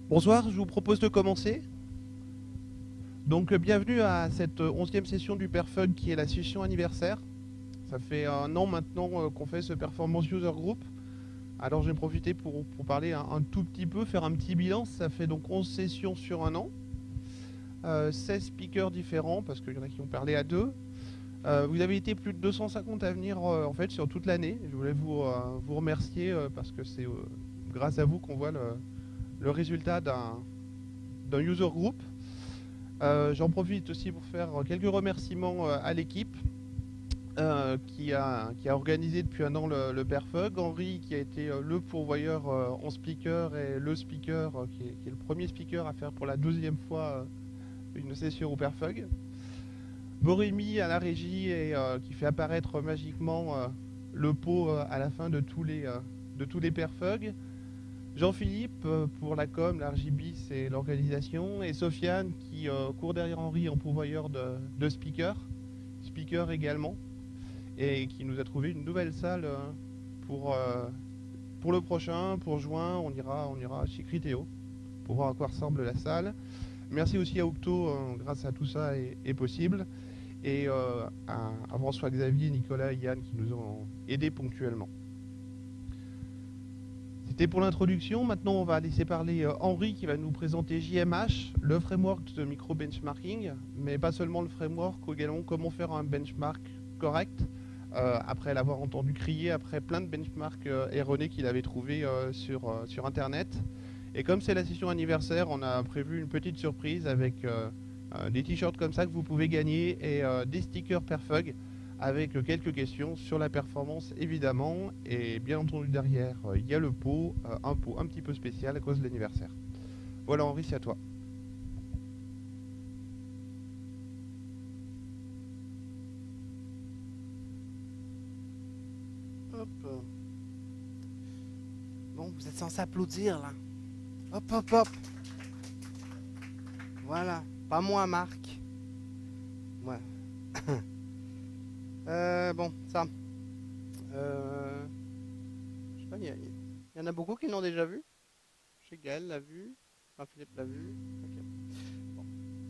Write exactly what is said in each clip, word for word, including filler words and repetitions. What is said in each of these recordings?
Bonsoir, je vous propose de commencer. Donc euh, bienvenue à cette euh, onzième session du Perfug qui est la session anniversaire. Ça fait un an maintenant euh, qu'on fait ce Performance User Group. Alors je vais profiter pour, pour parler un, un tout petit peu, faire un petit bilan. Ça fait donc onze sessions sur un an. Euh, seize speakers différents, parce qu'il y en a qui ont parlé à deux. Euh, vous avez été plus de deux cent cinquante à venir euh, en fait sur toute l'année. Je voulais vous, euh, vous remercier euh, parce que c'est euh, grâce à vous qu'on voit le, le résultat d'un d'un user group. Euh, J'en profite aussi pour faire quelques remerciements euh, à l'équipe euh, qui, a, qui a organisé depuis un an le, le Perfug. Henri qui a été euh, le pourvoyeur euh, en speaker et le speaker euh, qui, est, qui est le premier speaker à faire pour la deuxième fois euh, une session au Perfug. Borémy à la régie et euh, qui fait apparaître magiquement euh, le pot euh, à la fin de tous les, euh, de tous les Perfug. Jean-Philippe euh, pour la com, l'R G B, c'est l'organisation, et Sofiane qui euh, court derrière Henri en pourvoyeur de, de speakers, speaker également, et qui nous a trouvé une nouvelle salle euh, pour, euh, pour le prochain, pour juin, on ira, on ira chez Critéo pour voir à quoi ressemble la salle. Merci aussi à Octo, euh, grâce à tout ça est, est possible, et euh, à, à François-Xavier, Nicolas et Yann qui nous ont aidés ponctuellement. C'était pour l'introduction. Maintenant, on va laisser parler euh, Henri qui va nous présenter J M H, le framework de micro-benchmarking, mais pas seulement le framework, également comment faire un benchmark correct, euh, après l'avoir entendu crier après plein de benchmarks euh, erronés qu'il avait trouvés euh, sur, euh, sur Internet. Et comme c'est la session anniversaire, on a prévu une petite surprise avec euh, euh, des t-shirts comme ça que vous pouvez gagner et euh, des stickers Perfug avec quelques questions sur la performance évidemment, et bien entendu derrière il euh, y a le pot, euh, un pot un petit peu spécial à cause de l'anniversaire. Voilà Henri, c'est à toi. Hop. Bon, vous êtes censé applaudir là. Hop, hop, hop. Voilà. Pas moi, Marc. Ouais. euh, bon, ça. Euh, je sais pas, il y, a- il y en a beaucoup qui l'ont déjà vu. Chez Gaël l'a vu. Jean-Philippe l'a vu. Ok. Bon.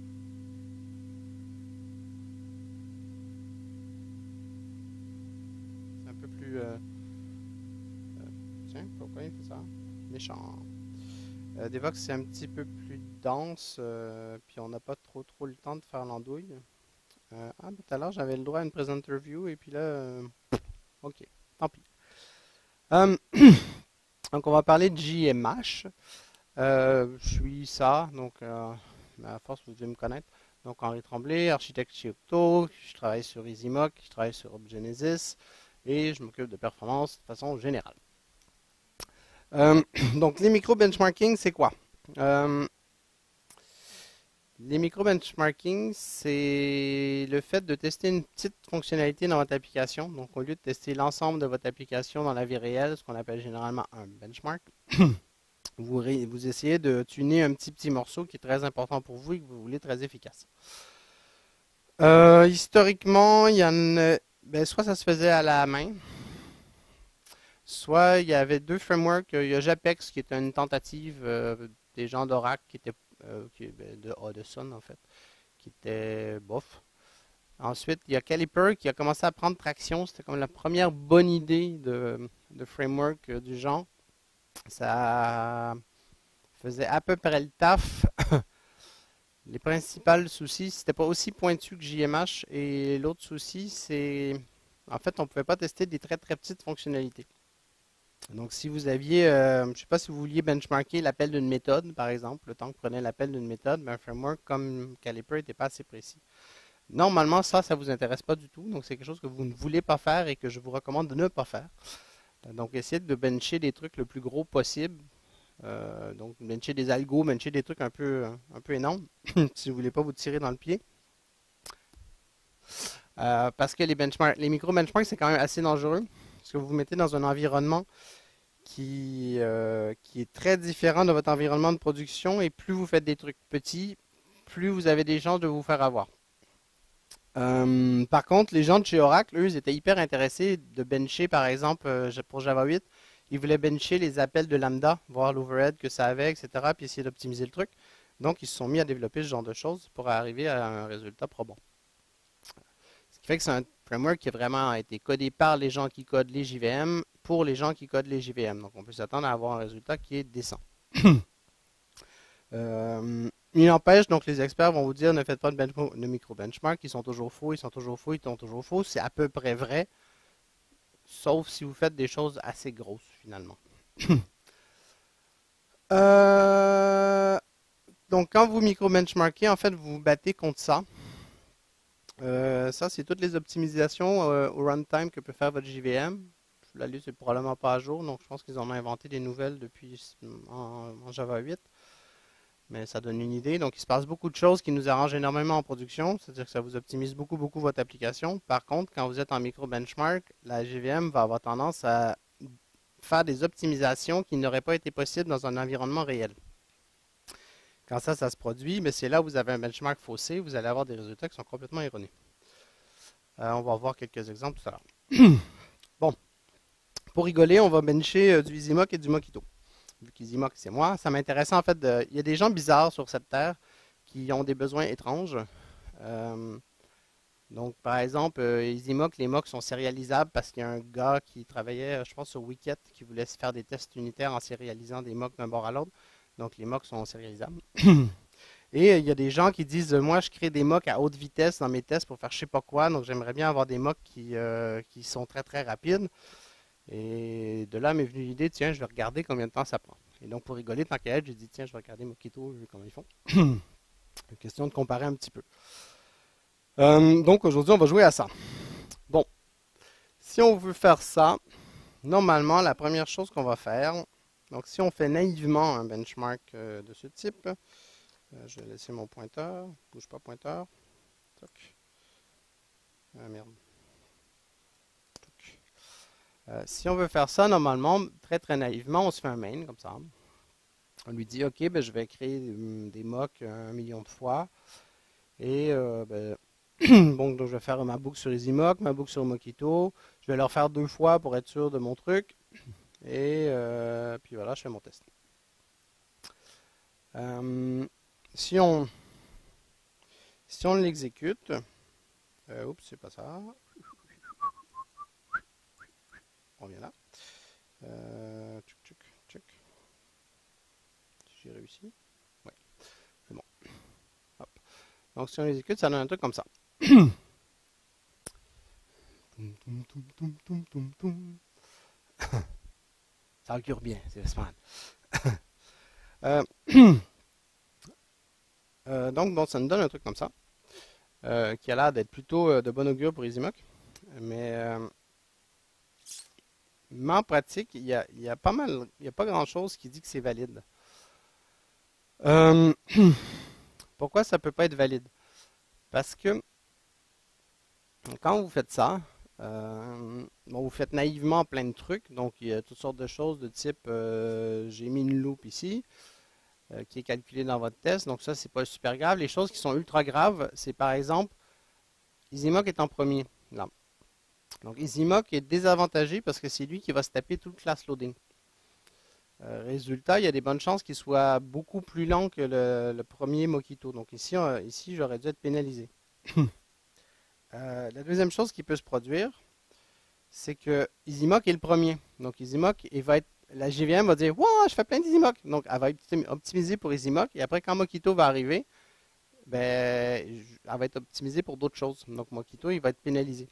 C'est un peu plus. Euh, euh, tiens, pourquoi il fait ça? Méchant. Euh, Devox, c'est un petit peu plus dense, euh, puis on n'a pas trop trop le temps de faire l'andouille. Euh, ah, ben, tout à l'heure, j'avais le droit à une presenter review, et puis là, euh, ok, tant pis. Euh, donc, on va parler de J M H. Euh, je suis ça, donc euh, à force, vous devez me connaître. Donc, Henri Tremblay, architecte chez Octo, je travaille sur EasyMock, je travaille sur OpGenesis, et je m'occupe de performance de façon générale. Euh, donc, les micro-benchmarking, c'est quoi? Euh, Les micro-benchmarking, c'est le fait de tester une petite fonctionnalité dans votre application. Donc, au lieu de tester l'ensemble de votre application dans la vie réelle, ce qu'on appelle généralement un benchmark, vous, vous essayez de tuner un petit petit morceau qui est très important pour vous et que vous voulez très efficace. Euh, historiquement, il y en a, ben, soit ça se faisait à la main, soit il y avait deux frameworks. Il y a Japex qui était une tentative euh, des gens d'Oracle qui était euh, qui, ben, de Odesson en fait, qui était bof. Ensuite, il y a Caliper qui a commencé à prendre traction. C'était comme la première bonne idée de, de framework euh, du genre. Ça faisait à peu près le taf. Les principaux soucis, c'était pas aussi pointu que J M H. Et l'autre souci, c'est en fait, on ne pouvait pas tester des très très petites fonctionnalités. Donc, si vous aviez, euh, je ne sais pas si vous vouliez benchmarker l'appel d'une méthode, par exemple, le temps que prenait l'appel d'une méthode, mais un framework comme Caliper n'était pas assez précis. Normalement, ça, ça ne vous intéresse pas du tout. Donc, c'est quelque chose que vous ne voulez pas faire et que je vous recommande de ne pas faire. Donc, essayez de bencher des trucs le plus gros possible. Euh, donc, bencher des algos, bencher des trucs un peu, un peu énormes si vous ne voulez pas vous tirer dans le pied. Euh, parce que les benchmarks, les micro-benchmarks, c'est quand même assez dangereux. Parce que vous vous mettez dans un environnement qui, euh, qui est très différent de votre environnement de production. Et plus vous faites des trucs petits, plus vous avez des chances de vous faire avoir. Euh, par contre, les gens de chez Oracle, eux, ils étaient hyper intéressés de bencher, par exemple, euh, pour Java huit. il voulait bencher les appels de lambda, voir l'overhead que ça avait, et cetera, puis essayer d'optimiser le truc. Donc, ils se sont mis à développer ce genre de choses pour arriver à un résultat probant. Ce qui fait que c'est un framework qui a vraiment été codé par les gens qui codent les J V M pour les gens qui codent les J V M. Donc, on peut s'attendre à avoir un résultat qui est décent. euh, il n'empêche, donc les experts vont vous dire ne faites pas de, de micro-benchmark, ils sont toujours faux, ils sont toujours faux, ils sont toujours faux. C'est à peu près vrai, sauf si vous faites des choses assez grosses finalement. euh, donc, quand vous micro-benchmarkez, en fait, vous vous battez contre ça. Euh, ça, c'est toutes les optimisations euh, au runtime que peut faire votre J V M. La liste n'est probablement pas à jour, donc je pense qu'ils en ont inventé des nouvelles depuis en, en Java huit. Mais ça donne une idée. Donc, il se passe beaucoup de choses qui nous arrangent énormément en production, c'est-à-dire que ça vous optimise beaucoup, beaucoup votre application. Par contre, quand vous êtes en micro-benchmark, la J V M va avoir tendance à faire des optimisations qui n'auraient pas été possibles dans un environnement réel. Quand ça, ça se produit, mais c'est là où vous avez un benchmark faussé, vous allez avoir des résultats qui sont complètement erronés. Euh, on va voir quelques exemples tout à l'heure. Bon, pour rigoler, on va bencher euh, du EasyMock et du Mockito. Vu qu'EasyMock, c'est moi, ça m'intéresse en fait, de... il y a des gens bizarres sur cette terre qui ont des besoins étranges. Euh, donc, par exemple, euh, EasyMock, les mocks sont sérialisables parce qu'il y a un gars qui travaillait, je pense, sur Wicket, qui voulait se faire des tests unitaires en sérialisant des mocks d'un bord à l'autre. Donc, les mocks sont sérialisables. Et euh, il y a des gens qui disent, euh, moi, je crée des mocks à haute vitesse dans mes tests pour faire je sais pas quoi. Donc, j'aimerais bien avoir des mocks qui, euh, qui sont très, très rapides. Et de là m'est venue l'idée, tiens, je vais regarder combien de temps ça prend. Et donc, pour rigoler, tant qu'à être, j'ai dit, tiens, je vais regarder Mockito, je vais comment ils font. Une question de comparer un petit peu. Euh, donc, aujourd'hui, on va jouer à ça. Bon, si on veut faire ça, normalement, la première chose qu'on va faire, donc si on fait naïvement un benchmark euh, de ce type, euh, je vais laisser mon pointeur, bouge pas pointeur. Toc. Ah merde. Toc. Euh, si on veut faire ça, normalement, très très naïvement, on se fait un main comme ça. On lui dit, ok, ben, je vais créer um, des mocks un million de fois. Et euh, ben, bon, donc je vais faire ma boucle sur EasyMock, ma boucle sur Mockito. Je vais leur faire deux fois pour être sûr de mon truc. Et euh, puis voilà, je fais mon test. Euh, si on si on l'exécute, euh, oups, c'est pas ça. On vient là. Euh, tchuc, tchuc, tchuc. J'ai réussi. Ouais, c'est bon. Hop. Donc si on l'exécute, ça donne un truc comme ça. Ça augure bien, c'est pas mal. euh, euh, donc bon, ça nous donne un truc comme ça, euh, qui a l'air d'être plutôt euh, de bon augure pour EasyMock. Mais, euh, mais en pratique, il y a, il y a pas mal, il y a pas grand chose qui dit que c'est valide. Euh, pourquoi ça peut pas être valide? Parce que quand vous faites ça, euh, bon, vous faites naïvement plein de trucs. Donc, il y a toutes sortes de choses de type, euh, j'ai mis une loupe ici, euh, qui est calculée dans votre test. Donc, ça, c'est pas super grave. Les choses qui sont ultra graves, c'est par exemple, EasyMock est en premier. Là. Donc, EasyMock est désavantagé parce que c'est lui qui va se taper tout le class loading. Euh, résultat, il y a des bonnes chances qu'il soit beaucoup plus lent que le, le premier Mockito. Donc, ici, euh, ici j'aurais dû être pénalisé. Euh, la deuxième chose qui peut se produire, c'est que EasyMock est le premier. Donc EasyMock, il va être, la J V M va dire, wow, je fais plein d'EasyMock. Donc elle va être optimisée pour EasyMock. Et après, quand Mockito va arriver, ben, elle va être optimisée pour d'autres choses. Donc Mockito, il va être pénalisé.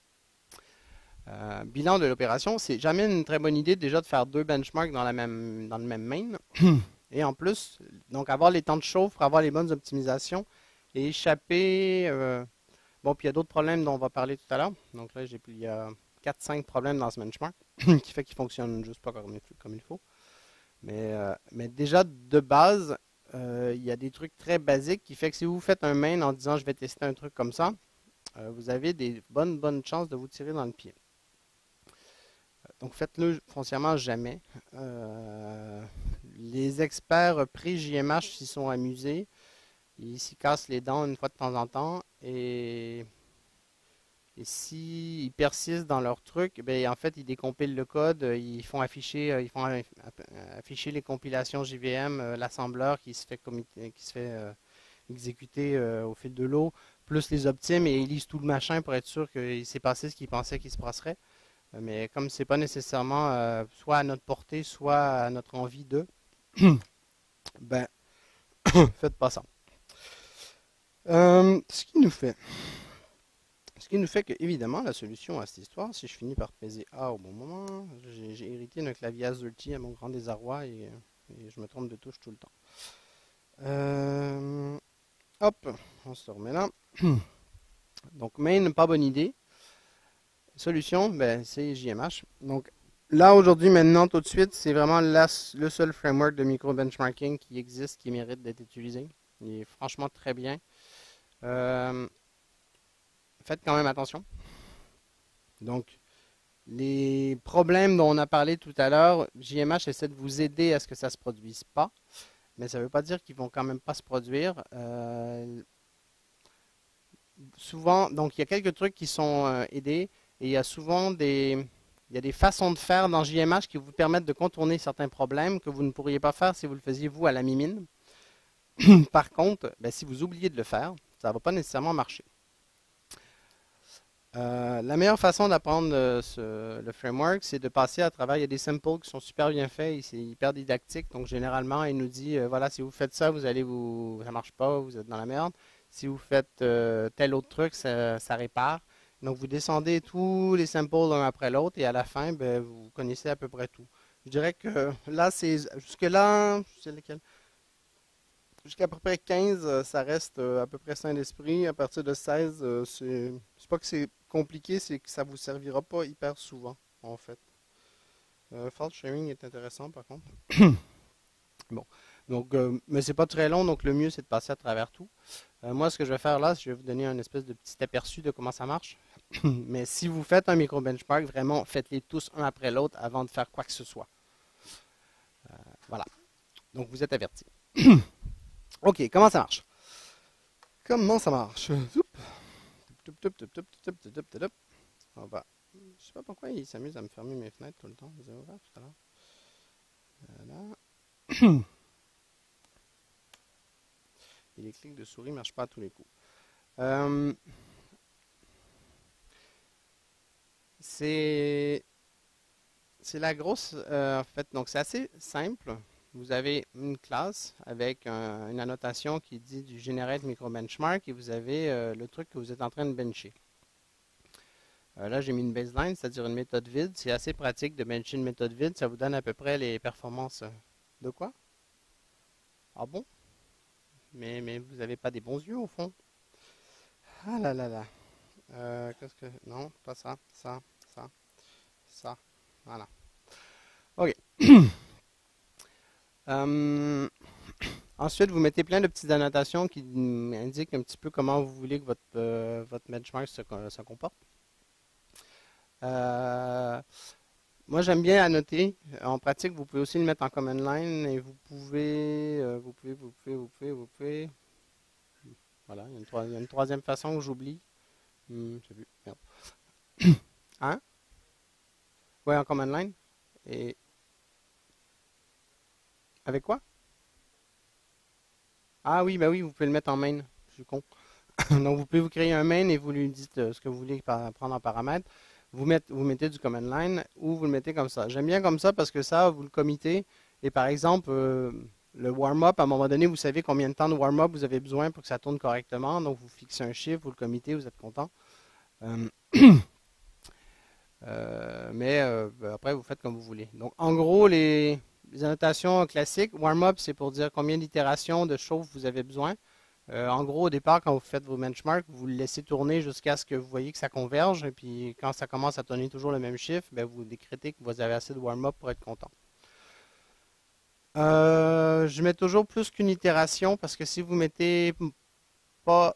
Euh, bilan de l'opération, c'est jamais une très bonne idée déjà de faire deux benchmarks dans, la même, dans le même main. Et en plus, donc avoir les temps de chauffe pour avoir les bonnes optimisations et échapper. Euh, Bon, puis il y a d'autres problèmes dont on va parler tout à l'heure. Donc là, j'ai il y a quatre cinq problèmes dans ce benchmark qui fait qu'il ne fonctionne juste pas comme, comme il faut. Mais, euh, mais déjà, de base, euh, il y a des trucs très basiques qui fait que si vous faites un main en disant je vais tester un truc comme ça, euh, vous avez des bonnes, bonnes chances de vous tirer dans le pied. Donc faites-le foncièrement jamais. Euh, les experts pré-J M H s'y sont amusés. Ils s'y cassent les dents une fois de temps en temps et Et s'ils persistent dans leur truc, ben, en fait, ils décompilent le code, euh, ils font afficher, euh, ils font aff- afficher les compilations J V M, euh, l'assembleur qui se fait, commi- qui se fait euh, exécuter euh, au fil de l'eau, plus les optimes, et ils lisent tout le machin pour être sûr qu'il s'est passé ce qu'ils pensaient qu'il se passerait. Euh, Mais comme c'est pas nécessairement euh, soit à notre portée, soit à notre envie de, ben, faites pas ça. Euh, ce qui nous fait Ce qui nous fait que, évidemment, la solution à cette histoire, si je finis par peser A au bon moment, j'ai j'ai hérité d'un clavier AZERTY à mon grand désarroi et, et je me trompe de touche tout le temps. Euh, hop, on se remet là. Donc, main, pas bonne idée. Solution, ben, c'est J M H. Donc, là, aujourd'hui, maintenant, tout de suite, c'est vraiment la- le seul framework de micro-benchmarking qui existe, qui mérite d'être utilisé. Il est franchement très bien. Euh, faites quand même attention. Donc, les problèmes dont on a parlé tout à l'heure, J M H essaie de vous aider à ce que ça ne se produise pas, mais ça ne veut pas dire qu'ils vont quand même pas se produire. Euh, souvent, donc il y a quelques trucs qui sont euh, aidés et il y a souvent des, il y a des façons de faire dans J M H qui vous permettent de contourner certains problèmes que vous ne pourriez pas faire si vous le faisiez vous à la mimine. Par contre, ben, si vous oubliez de le faire, ça ne va pas nécessairement marcher. Euh, la meilleure façon d'apprendre euh, ce- le framework, c'est de passer à travers. Il y a des samples qui sont super bien faits et c'est hyper didactique. Donc, généralement, il nous dit euh, voilà, si vous faites ça, vous allez vous. Ça marche pas, vous êtes dans la merde. Si vous faites euh, tel autre truc, ça, ça répare. Donc, vous descendez tous les samples l'un après l'autre et à la fin, ben, vous connaissez à peu près tout. Je dirais que là, c'est. Jusque-là, c'est lequel? Jusqu'à peu près quinze, euh, ça reste euh, à peu près sain d'esprit. À partir de seize, euh, c'est c'est pas que c'est compliqué, c'est que ça vous servira pas hyper souvent, en fait. Euh, fault sharing est intéressant, par contre. Bon. Donc, euh, mais c'est pas très long, donc le mieux, c'est de passer à travers tout. Euh, moi, ce que je vais faire là, c'est que je vais vous donner un espèce de petit aperçu de comment ça marche. Mais si vous faites un micro-benchmark, vraiment, faites-les tous un après l'autre avant de faire quoi que ce soit. Euh, voilà. Donc, vous êtes avertis. OK, comment ça marche? Comment ça marche? Oup. Toup, toup, toup, toup, toup, toup, toup, toup. On va. Je sais pas pourquoi il s'amuse à me fermer mes fenêtres tout le temps. Vous avez ouvert tout à l'heure. Voilà. Et les clics de souris ne marchent pas à tous les coups. Euh, c'est c'est la grosse. Euh, en fait, donc c'est assez simple. Vous avez une classe avec un- une annotation qui dit du generate micro benchmark et vous avez euh, le truc que vous êtes en train de bencher. Euh, là, j'ai mis une baseline, c'est-à-dire une méthode vide. C'est assez pratique de bencher une méthode vide. Ça vous donne à peu près les performances. euh, De quoi? Ah bon? Mais, mais vous n'avez pas des bons yeux au fond. Ah là là là. Euh, qu'est-ce que. Non, pas ça, ça, ça, ça. Voilà. OK. Euh, ensuite, vous mettez plein de petites annotations qui mm, indiquent un petit peu comment vous voulez que votre, euh, votre benchmark se, co- se comporte. Euh, moi, j'aime bien annoter. En pratique, vous pouvez aussi le mettre en command line et vous pouvez, euh, vous pouvez, vous pouvez, vous pouvez, vous pouvez. Voilà, il y a une, troi- il y a une troisième façon que j'oublie. Hmm, je sais plus. Merde. Hein? Ouais, en command line. Et avec quoi? Ah oui, bah oui, vous pouvez le mettre en main. Je suis con. Donc, vous pouvez vous créer un main et vous lui dites euh, ce que vous voulez par- prendre en paramètre. Vous, mettez, vous mettez du command line ou vous le mettez comme ça. J'aime bien comme ça parce que ça, vous le committez. Et par exemple, euh, le warm-up, à un moment donné, vous savez combien de temps de warm-up vous avez besoin pour que ça tourne correctement. Donc, vous fixez un chiffre, vous le committez, vous êtes content. Euh, euh, mais euh, ben, après, vous faites comme vous voulez. Donc, en gros, les, les annotations classiques, warm-up, c'est pour dire combien d'itérations de chauffe vous avez besoin. Euh, en gros, au départ, quand vous faites vos benchmarks, vous le laissez tourner jusqu'à ce que vous voyez que ça converge. Et puis, quand ça commence à tourner toujours le même chiffre, ben, vous décrétez que vous avez assez de warm-up pour être content. Euh, je mets toujours plus qu'une itération parce que si vous mettez pas...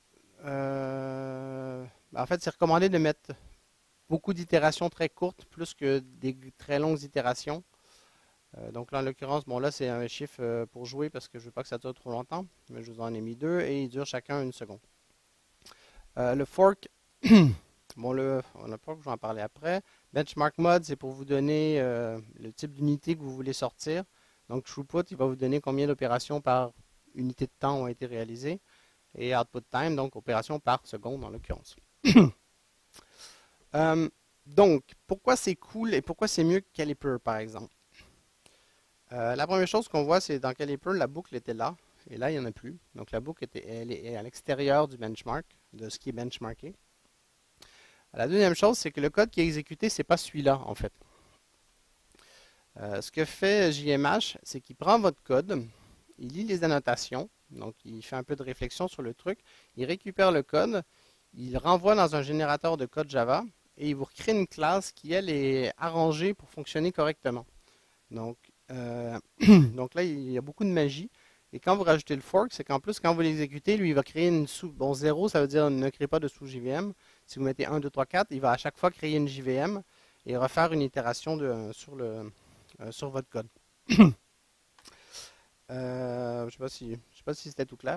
euh, ben, en fait, c'est recommandé de mettre beaucoup d'itérations très courtes plus que des très longues itérations. Euh, donc là, en l'occurrence, bon là, c'est un chiffre euh, pour jouer parce que je ne veux pas que ça dure trop longtemps. Mais je vous en ai mis deux et ils durent chacun une seconde. Euh, le fork, Bon, là, on n'a pas que je vais en parler après. Benchmark mode, c'est pour vous donner euh, le type d'unité que vous voulez sortir. Donc, throughput, il va vous donner combien d'opérations par unité de temps ont été réalisées. Et output time, donc opérations par seconde en l'occurrence. euh, donc, pourquoi c'est cool et pourquoi c'est mieux que Caliper, par exemple? Euh, la première chose qu'on voit, c'est dans Caliper, la boucle était là. Et là, il n'y en a plus. Donc, la boucle était, elle est à l'extérieur du benchmark, de ce qui est benchmarké. La deuxième chose, c'est que le code qui est exécuté, ce n'est pas celui-là, en fait. Euh, ce que fait J M H, c'est qu'il prend votre code, il lit les annotations, donc il fait un peu de réflexion sur le truc, il récupère le code, il renvoie dans un générateur de code Java, et il vous recrée une classe qui, elle, est arrangée pour fonctionner correctement. Donc, euh, donc là, il y a beaucoup de magie. Et quand vous rajoutez le fork, c'est qu'en plus, quand vous l'exécutez, lui, il va créer une sous... Bon, zéro, ça veut dire ne crée pas de sous-J V M. Si vous mettez un, deux, trois, quatre, il va à chaque fois créer une J V M et refaire une itération de, sur, le, euh, sur votre code. euh, je ne sais pas si, je sais pas si c'était tout clair.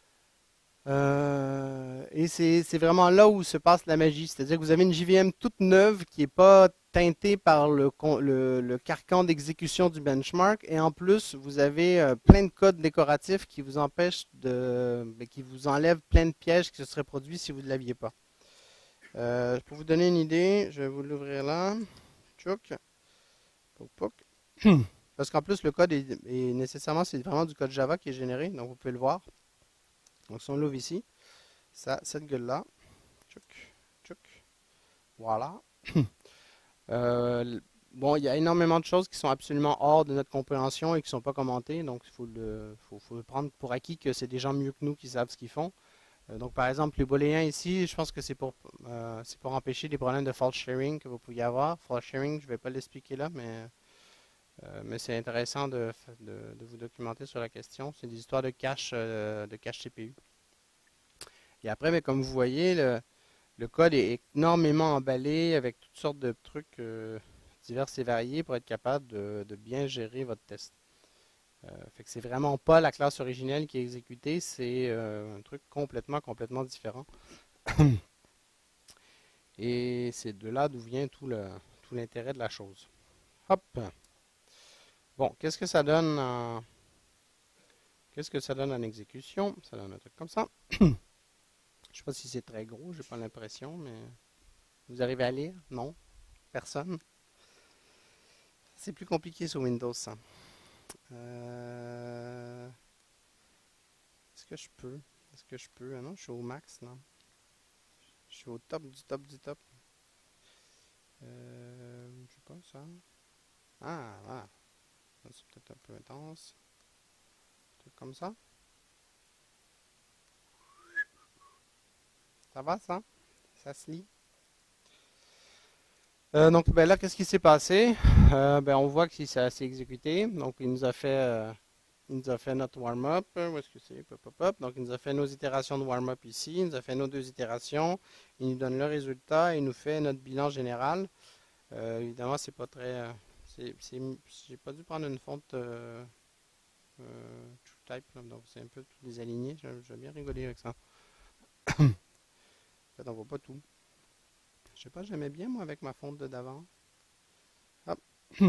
Euh, et c'est vraiment là où se passe la magie. C'est-à-dire que vous avez une J V M toute neuve qui n'est pas teintée par le, le, le carcan d'exécution du benchmark. Et en plus, vous avez euh, plein de codes décoratifs qui vous empêchent de. qui vous enlèvent plein de pièges qui se seraient produits si vous ne l'aviez pas. Euh, pour vous donner une idée, je vais vous l'ouvrir là. Tchouk. Pouk, pouk. Parce qu'en plus, le code est, est nécessairement, c'est vraiment du code Java qui est généré. Donc, vous pouvez le voir. Donc, si on l'ouvre ici, ça, cette gueule-là, tchouk, tchouk, voilà. euh, bon, il y a énormément de choses qui sont absolument hors de notre compréhension et qui ne sont pas commentées. Donc, il faut le, faut, faut le prendre pour acquis que c'est des gens mieux que nous qui savent ce qu'ils font. Euh, donc, par exemple, les booléens ici, je pense que c'est pour, euh, c'est pour empêcher des problèmes de fault sharing que vous pouviez avoir. Fault sharing, je ne vais pas l'expliquer là, mais... Euh, mais c'est intéressant de, de, de vous documenter sur la question. C'est des histoires de cache, euh, de cache C P U. Et après, mais comme vous voyez, le, le code est énormément emballé avec toutes sortes de trucs euh, divers et variés pour être capable de, de bien gérer votre test. Euh, fait que c'est vraiment pas la classe originelle qui est exécutée, c'est euh, un truc complètement, complètement différent. Et c'est de là d'où vient tout le, tout l'intérêt de la chose. Hop! Bon, qu'est-ce que ça donne en... Qu'est-ce que ça donne en exécution? Ça donne un truc comme ça. Je ne sais pas si c'est très gros, j'ai pas l'impression, mais vous arrivez à lire? Non? Personne? C'est plus compliqué sur Windows, ça. Euh... Est-ce que je peux? Est-ce que je peux? Ah non, je suis au max, non? Je suis au top du top du top. Euh... Je sais pas, ça. Ah, voilà. C'est peut-être un peu intense. Un truc comme ça. Ça va, ça? Ça se lit? Euh, donc, ben là, qu'est-ce qui s'est passé? Euh, ben, on voit que ça s'est exécuté. Donc, il nous a fait, euh, il nous a fait notre warm-up. Où est-ce que c'est? Pop, pop, pop. Donc, il nous a fait nos itérations de warm-up ici. Il nous a fait nos deux itérations. Il nous donne le résultat. Il nous fait notre bilan général. Euh, évidemment, c'est pas très... Euh, j'ai pas dû prendre une fonte euh, euh, TrueType, là, donc c'est un peu tout désaligné. J'ai bien rigolé avec ça. En fait, on voit pas tout. Je sais pas, j'aimais bien moi avec ma fonte de d'avant. Hop.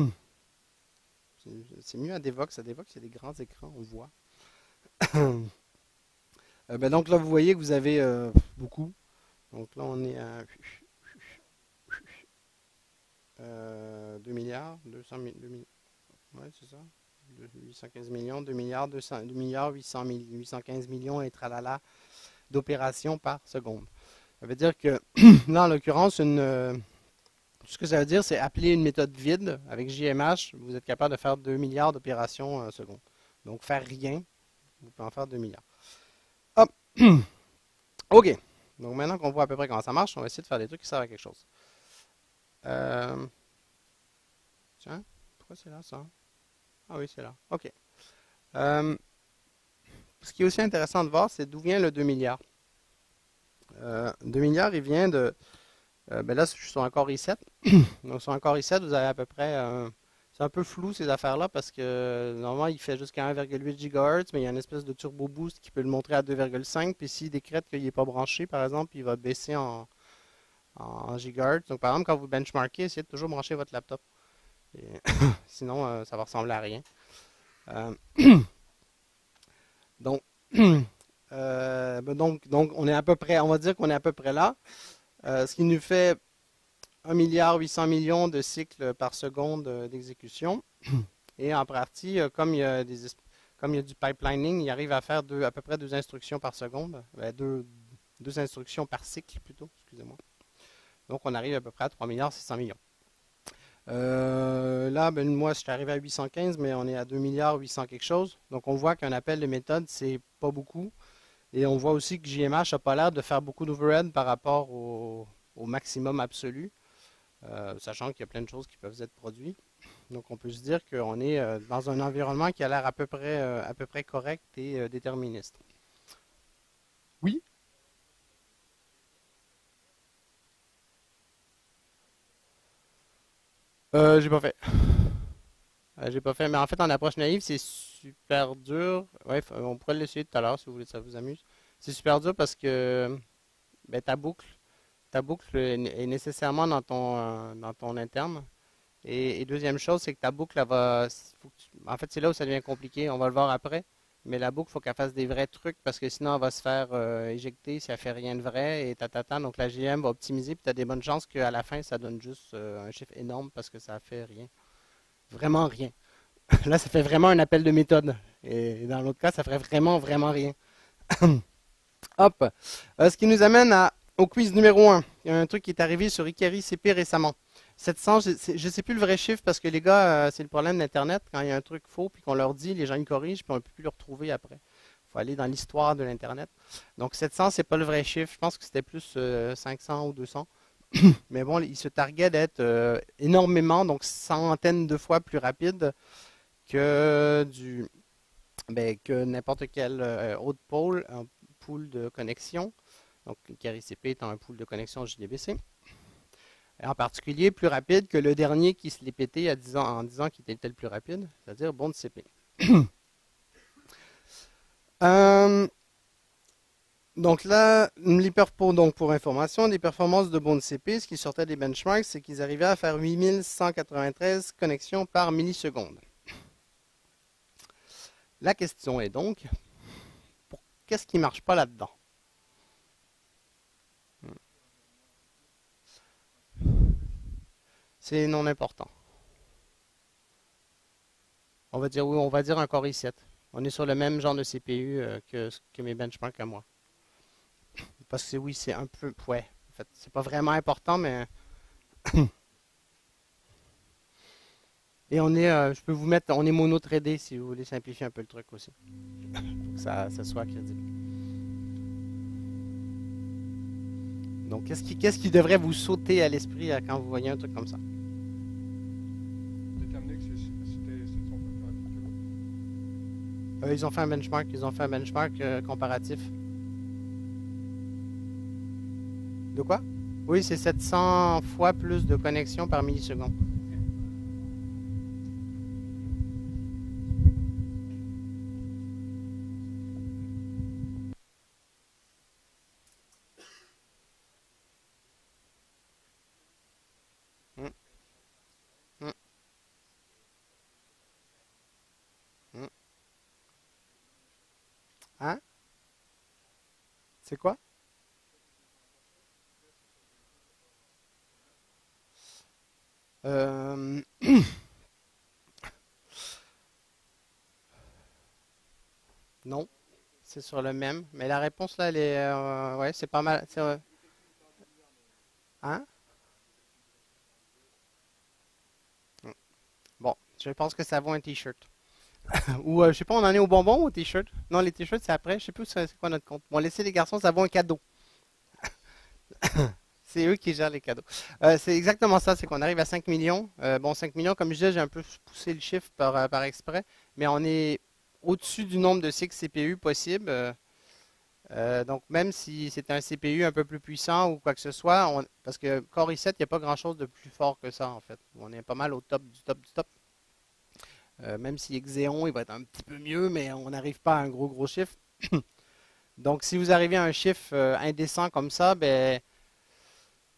C'est mieux à Devox. À Devox, il y a des grands écrans, on voit. euh, ben donc là, vous voyez que vous avez euh, beaucoup. Donc là, on est à euh, deux milliards, deux cents mille, deux milliards. Ouais, c'est ça. huit cent quinze millions, deux milliards, deux cents, deux milliards, huit cents, huit cent quinze millions et tralala d'opérations par seconde. Ça veut dire que, là, en l'occurrence, une, euh, ce que ça veut dire, c'est appeler une méthode vide. Avec J M H, vous êtes capable de faire deux milliards d'opérations euh, seconde. Donc, faire rien, vous pouvez en faire deux milliards. Hop! OK. Donc, maintenant qu'on voit à peu près comment ça marche, on va essayer de faire des trucs qui servent à quelque chose. Euh... Tiens, pourquoi c'est là, ça? Ah oui, c'est là. OK. Euh... Ce qui est aussi intéressant de voir, c'est d'où vient le deux milliards. Euh, deux milliards, il vient de... Euh, ben là, je suis sur un Core i sept. Donc, sur un Core i sept, vous avez à peu près... Euh, c'est un peu flou, ces affaires-là, parce que normalement, il fait jusqu'à un virgule huit gigahertz, mais il y a une espèce de turbo boost qui peut le montrer à deux virgule cinq. Puis s'il décrète qu'il n'est pas branché, par exemple, il va baisser en, en gigahertz. Donc, par exemple, quand vous benchmarkez, essayez de toujours brancher votre laptop. Et sinon, euh, ça va ressembler à rien. Euh, donc, euh, ben donc, donc, on est à peu près, on va dire qu'on est à peu près là. Euh, ce qui nous fait un milliard huit cents millions de cycles par seconde euh, d'exécution. Et en partie, euh, comme il y a des, comme il y a du pipelining, il arrive à faire deux, à peu près deux instructions par seconde, ben, deux, deux instructions par cycle plutôt, excusez-moi. Donc on arrive à peu près à trois milliards six cents millions. Euh, là, ben, moi, je suis arrivé à huit cent quinze, mais on est à deux milliards huit cents quelque chose. Donc on voit qu'un appel de méthode, c'est pas beaucoup. Et on voit aussi que J M H n'a pas l'air de faire beaucoup d'overhead par rapport au, au maximum absolu, euh, sachant qu'il y a plein de choses qui peuvent être produites. Donc on peut se dire qu'on est euh, dans un environnement qui a l'air à peu près, euh, à peu près correct et euh, déterministe. Oui? Euh, j'ai pas fait. Euh, j'ai pas fait, mais en fait en approche naïve, c'est super dur. Ouais, faut- on pourrait l'essayer tout à l'heure si vous voulez, ça vous amuse. C'est super dur parce que ben, ta boucle, ta boucle est est nécessairement dans ton, euh, dans ton interne. Et, et deuxième chose, c'est que ta boucle, elle va. Faut que tu- en fait, c'est là où ça devient compliqué. On va le voir après. Mais la boucle, il faut qu'elle fasse des vrais trucs parce que sinon, elle va se faire euh, éjecter si elle fait rien de vrai et tatata. Donc la G M va optimiser. Puis tu as des bonnes chances qu'à la fin, ça donne juste euh, un chiffre énorme parce que ça fait rien. Vraiment rien. Là, ça fait vraiment un appel de méthode. Et dans l'autre cas, ça ferait vraiment, vraiment rien. Hop. Euh, ce qui nous amène à, au quiz numéro un. Il y a un truc qui est arrivé sur Ikari C P récemment. sept cents, je ne sais plus le vrai chiffre parce que les gars, euh, c'est le problème d'Internet. Quand il y a un truc faux puis qu'on leur dit, les gens ils corrigent puis on ne peut plus le retrouver après. Il faut aller dans l'histoire de l'Internet. Donc sept cents, c'est pas le vrai chiffre. Je pense que c'était plus euh, cinq cents ou deux cents. Mais bon, il se targuait d'être euh, énormément, donc centaines de fois plus rapide que du ben, que n'importe quel euh, autre pôle, un pool de connexion. Donc, Ikari C P étant un pool de connexion J D B C. Et en particulier, plus rapide que le dernier qui se l'est pété à dix ans, en disant qu'il était le plus rapide, c'est-à-dire Bond C P. euh, donc là, pour, donc pour information, les performances de Bond C P, ce qui sortait des benchmarks, c'est qu'ils arrivaient à faire huit mille cent quatre-vingt-treize connexions par milliseconde. La question est donc, qu'est-ce qui ne marche pas là-dedans? C'est non important. On va dire oui, on va dire un Core i sept. On est sur le même genre de C P U euh, que, que mes benchmarks à moi. Parce que oui, c'est un peu. Ouais, en fait, c'est pas vraiment important, mais. Et on est, euh, je peux vous mettre, on est mono-threadé si vous voulez simplifier un peu le truc aussi. Pour que ça, ça soit crédible. Donc, qu'est-ce qui, qu'est-ce qui devrait vous sauter à l'esprit quand vous voyez un truc comme ça? Déterminer que c'était sept cents fois plus rapide que l'autre. Euh, ils ont fait un benchmark, ils ont fait un benchmark euh, comparatif. De quoi? Oui, c'est sept cents fois plus de connexion par milliseconde. Hmm, hmm, hmm. Hein? C'est quoi? Euh, non, c'est sur le même. Mais la réponse là, elle est, euh, ouais, c'est pas mal. c'est, euh, Hein? Hmm. Bon, je pense que ça vaut un t-shirt. Ou, euh, je sais pas, on en est au bonbon ou au t-shirt? Non, les t-shirts, c'est après. Je sais plus c'est c'est quoi notre compte. Bon, laissez les garçons, ça vaut un cadeau. C'est eux qui gèrent les cadeaux. Euh, c'est exactement ça, c'est qu'on arrive à cinq millions. Euh, bon, cinq millions, comme je disais, j'ai un peu poussé le chiffre par, euh, par exprès, mais on est au-dessus du nombre de cycles C P U possible. Euh, euh, donc, même si c'est un C P U un peu plus puissant ou quoi que ce soit, on- parce que Core i sept, il n'y a pas grand-chose de plus fort que ça, en fait. On est pas mal au top du top du top. Euh, même si Xeon, il va être un petit peu mieux, mais on n'arrive pas à un gros, gros chiffre. Donc, si vous arrivez à un chiffre euh, indécent comme ça, ben,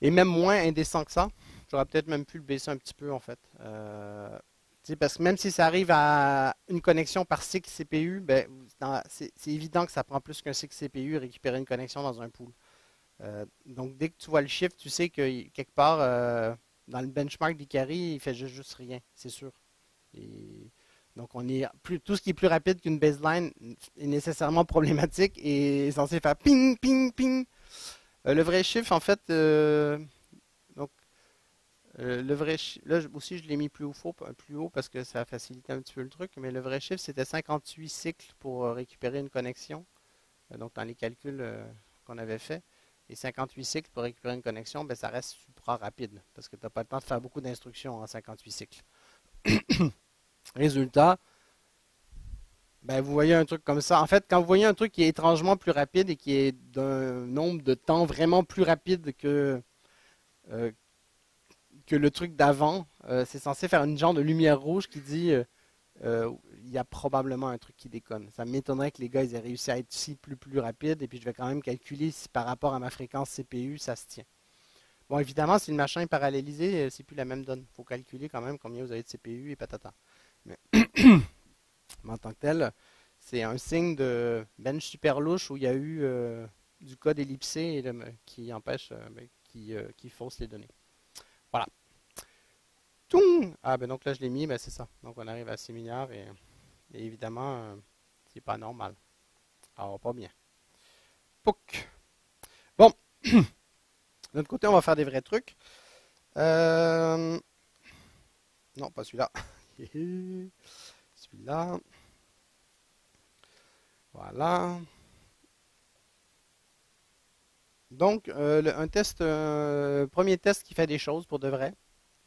Et même moins indécent que ça. J'aurais peut-être même pu le baisser un petit peu en fait. Euh, tu sais, parce que même si ça arrive à une connexion par cycle C P U, ben, dans- c'est c'est évident que ça prend plus qu'un cycle C P U récupérer une connexion dans un pool. Euh, donc dès que tu vois le chiffre, tu sais que y- quelque part euh, dans le benchmark d'Ikari, il fait juste, juste rien, c'est sûr. Et donc on est plus, tout ce qui est plus rapide qu'une baseline est nécessairement problématique et est censé faire ping, ping, ping. Euh, le vrai chiffre, en fait, euh, donc euh, le vrai chiffre, là je- aussi je l'ai mis plus haut, faux- plus haut parce que ça a facilité un petit peu le truc, mais le vrai chiffre c'était cinquante-huit cycles pour euh, récupérer une connexion, euh, donc dans les calculs euh, qu'on avait fait. Et cinquante-huit cycles pour récupérer une connexion, ben, ça reste super rapide parce que tu n'as pas le temps de faire beaucoup d'instructions en cinquante-huit cycles. Résultat, ben, vous voyez un truc comme ça. En fait, quand vous voyez un truc qui est étrangement plus rapide et qui est d'un nombre de temps vraiment plus rapide que, euh, que le truc d'avant, euh, c'est censé faire une genre de lumière rouge qui dit euh, euh, il y a probablement un truc qui déconne. Ça m'étonnerait que les gars ils aient réussi à être si plus plus rapide et puis je vais quand même calculer si par rapport à ma fréquence C P U ça se tient. Bon, évidemment, si le machin est parallélisé, euh, c'est plus la même donne. Il faut calculer quand même combien vous avez de C P U et patata. Mais, mais en tant que tel, c'est un signe de bench super louche où il y a eu euh, du code ellipsé et le- qui empêche, euh, ben, qui, euh, qui fausse les données. Voilà. Toum! Ah, ben donc là, je l'ai mis, ben c'est ça. Donc on arrive à six milliards et, et évidemment, euh, c'est pas normal. Alors, pas bien. Pouc! Bon, de notre côté, on va faire des vrais trucs. Euh, Non, pas celui-là. Celui-là. Voilà. Donc, euh, le- un test, euh, premier test qui fait des choses pour de vrai.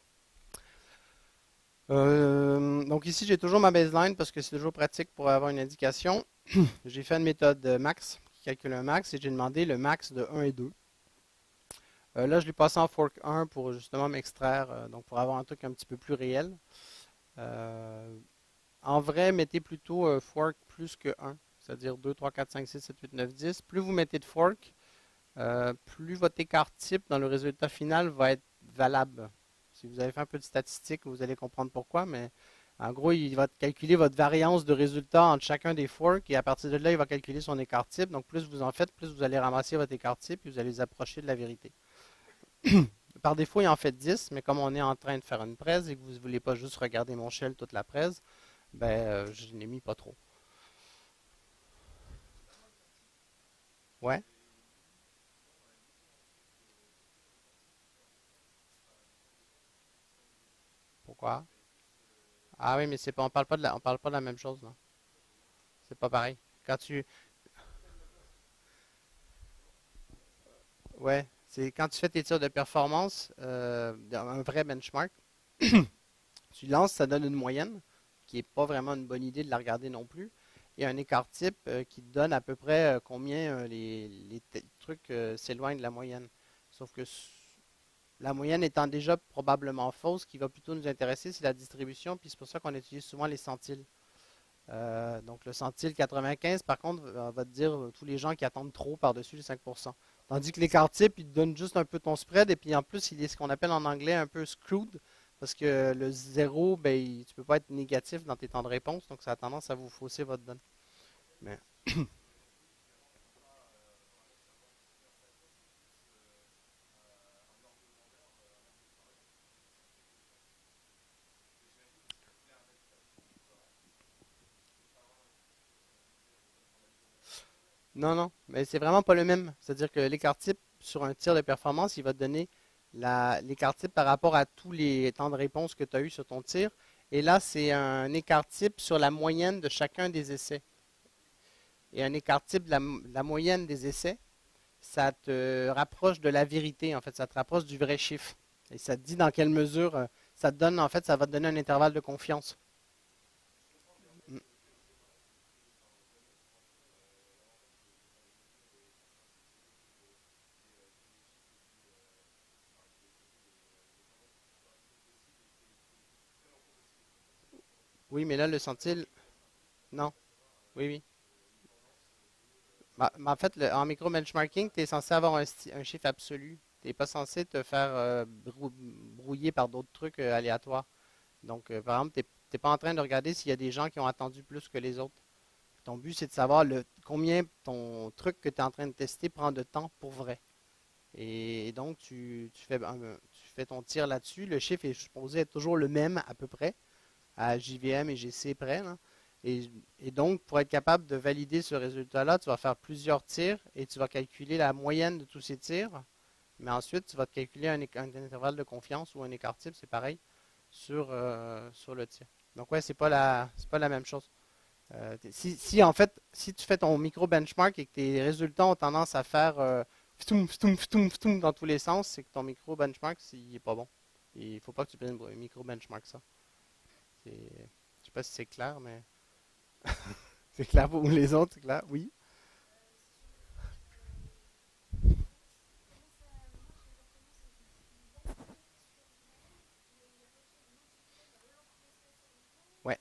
Euh, donc ici, j'ai toujours ma baseline parce que c'est toujours pratique pour avoir une indication. J'ai fait une méthode max qui calcule un max et j'ai demandé le max de un et deux. Euh, là, je l'ai passé en fork un pour justement m'extraire, euh, donc pour avoir un truc un petit peu plus réel. Euh, En vrai, mettez plutôt euh, fork plus que un, c'est-à-dire deux, trois, quatre, cinq, six, sept, huit, neuf, dix. Plus vous mettez de fork, euh, plus votre écart type dans le résultat final va être valable. Si vous avez fait un peu de statistiques, vous allez comprendre pourquoi, mais en gros, il va calculer votre variance de résultat entre chacun des forks et à partir de là, il va calculer son écart type. Donc, plus vous en faites, plus vous allez ramasser votre écart type et vous allez vous approcher de la vérité. Par défaut, il en fait dix, mais comme on est en train de faire une presse et que vous ne voulez pas juste regarder mon shell toute la presse, ben, euh, je n'ai mis pas trop. Ouais, pourquoi? Ah oui, mais c'est pas, on parle pas de la, on parle pas de la même chose, là. C'est pas pareil. Quand tu, ouais, c'est quand tu fais tes tirs de performance, euh, dans un vrai benchmark, tu lances, ça donne une moyenne, qui est pas vraiment une bonne idée de la regarder non plus, et un écart type euh, qui te donne à peu près euh, combien euh, les, les t- trucs euh, s'éloignent de la moyenne. Sauf que s- la moyenne étant déjà probablement fausse, ce qui va plutôt nous intéresser, c'est la distribution, puis c'est pour ça qu'on utilise souvent les centiles. Euh, donc le centile quatre-vingt-quinze, par contre, va, va te dire euh, tous les gens qui attendent trop par-dessus les cinq pour cent. Tandis que l'écart type, il te donne juste un peu ton spread, et puis en plus, il est ce qu'on appelle en anglais un peu screwed, parce que le zéro, ben, il- tu peux pas être négatif dans tes temps de réponse, donc ça a tendance à vous fausser votre donne. Mais, non, non, mais c'est vraiment pas le même. C'est-à-dire que l'écart type sur un tir de performance, il va te donner la- l'écart type par rapport à tous les temps de réponse que tu as eu sur ton tir. Et là, c'est un écart type sur la moyenne de chacun des essais. Et un écart type de la, de la moyenne des essais, ça te rapproche de la vérité, en fait, ça te rapproche du vrai chiffre. Et ça te dit dans quelle mesure euh, ça te donne, en fait, ça va te donner un intervalle de confiance. Mm. Oui, mais là, le centile, non. Oui, oui. Bah, bah, en fait, le- en micro-benchmarking, tu es censé avoir un, sti- un chiffre absolu. tu n'es pas censé te faire euh, brou- brouiller par d'autres trucs euh, aléatoires. Donc, euh, par exemple, tu n'es pas en train de regarder s'il y a des gens qui ont attendu plus que les autres. Ton but, c'est de savoir le, combien ton truc que tu es en train de tester prend de temps pour vrai. Et, et donc, tu, tu fais, un- tu fais ton tir là-dessus. Le chiffre est supposé être toujours le même à peu près, à J V M et G C près, là. Et, et donc, pour être capable de valider ce résultat-là, tu vas faire plusieurs tirs et tu vas calculer la moyenne de tous ces tirs. Mais ensuite, tu vas te calculer un, éc- un intervalle de confiance ou un écart type, c'est pareil, sur, euh, sur le tir. Donc, ouais, c'est pas la, c'est pas la même chose. Euh, t'es- si, si, en fait, si tu fais ton micro benchmark et que tes résultats ont tendance à faire euh, ftoum, ftoum, ftoum, ftoum dans tous les sens, c'est que ton micro benchmark, il est pas bon. Il ne faut pas que tu prennes un micro benchmark ça. C'est- Je sais pas si c'est clair, mais c'est clair pour les autres, c'est clair? Oui. Ouais.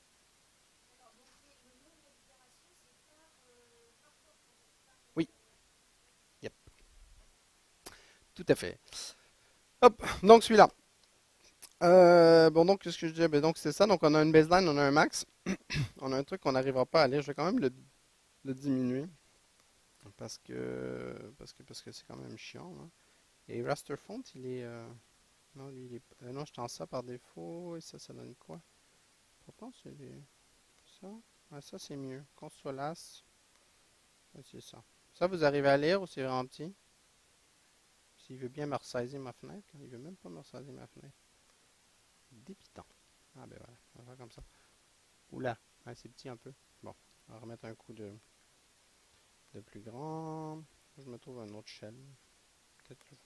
Oui. Yep. Tout à fait. Hop. Donc celui-là. Euh, bon, donc, qu'est-ce que je disais? Ben, donc, c'est ça. Donc, on a une baseline, on a un max. On a un truc qu'on n'arrivera pas à lire. Je vais quand même le, le diminuer. Parce que parce que parce que c'est quand même chiant, là. Et raster font, il est. euh, non, lui, il est. euh, non, je tends ça par défaut. Et ça, ça donne quoi? Pourtant, c'est des- ça. Ouais, ça, c'est mieux. Consolas. Ouais, c'est ça. Ça, vous arrivez à lire ou c'est vraiment petit? S'il veut bien me resizer ma fenêtre, là, il veut même pas me resizer ma fenêtre. Dépitant. Ah ben voilà, on va faire comme ça. Oula, ouais, c'est petit un peu. Bon, on va remettre un coup de, de plus grand. Je me trouve un autre shell. Peut-être que-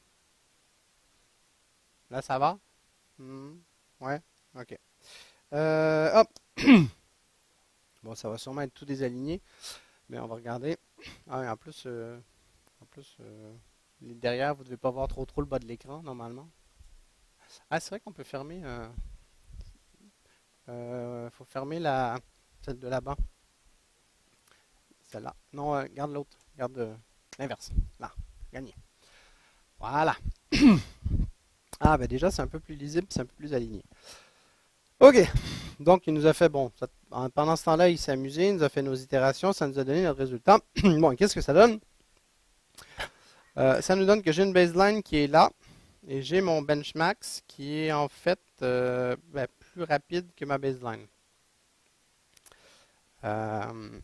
Là, ça va? Hmm, ouais, ok. Euh, hop. Bon, ça va sûrement être tout désaligné, mais on va regarder. Ah, et en plus, euh, en plus euh, les- derrière, vous devez pas voir trop trop le bas de l'écran normalement. Ah, c'est vrai qu'on peut fermer. Euh, euh, faut fermer la celle de là-bas. Celle-là. Non, euh, garde l'autre. Garde euh, l'inverse. Là, gagné. Voilà. Ah, ben déjà, c'est un peu plus lisible, c'est un peu plus aligné. Ok. Donc, il nous a fait, bon, ça- en- pendant ce temps-là, il s'est amusé, il nous a fait nos itérations, ça nous a donné notre résultat. Bon, qu'est-ce que ça donne? Euh, ça nous donne que j'ai une baseline qui est là, et j'ai mon benchmax qui est en fait euh, ben, plus rapide que ma baseline. Euh,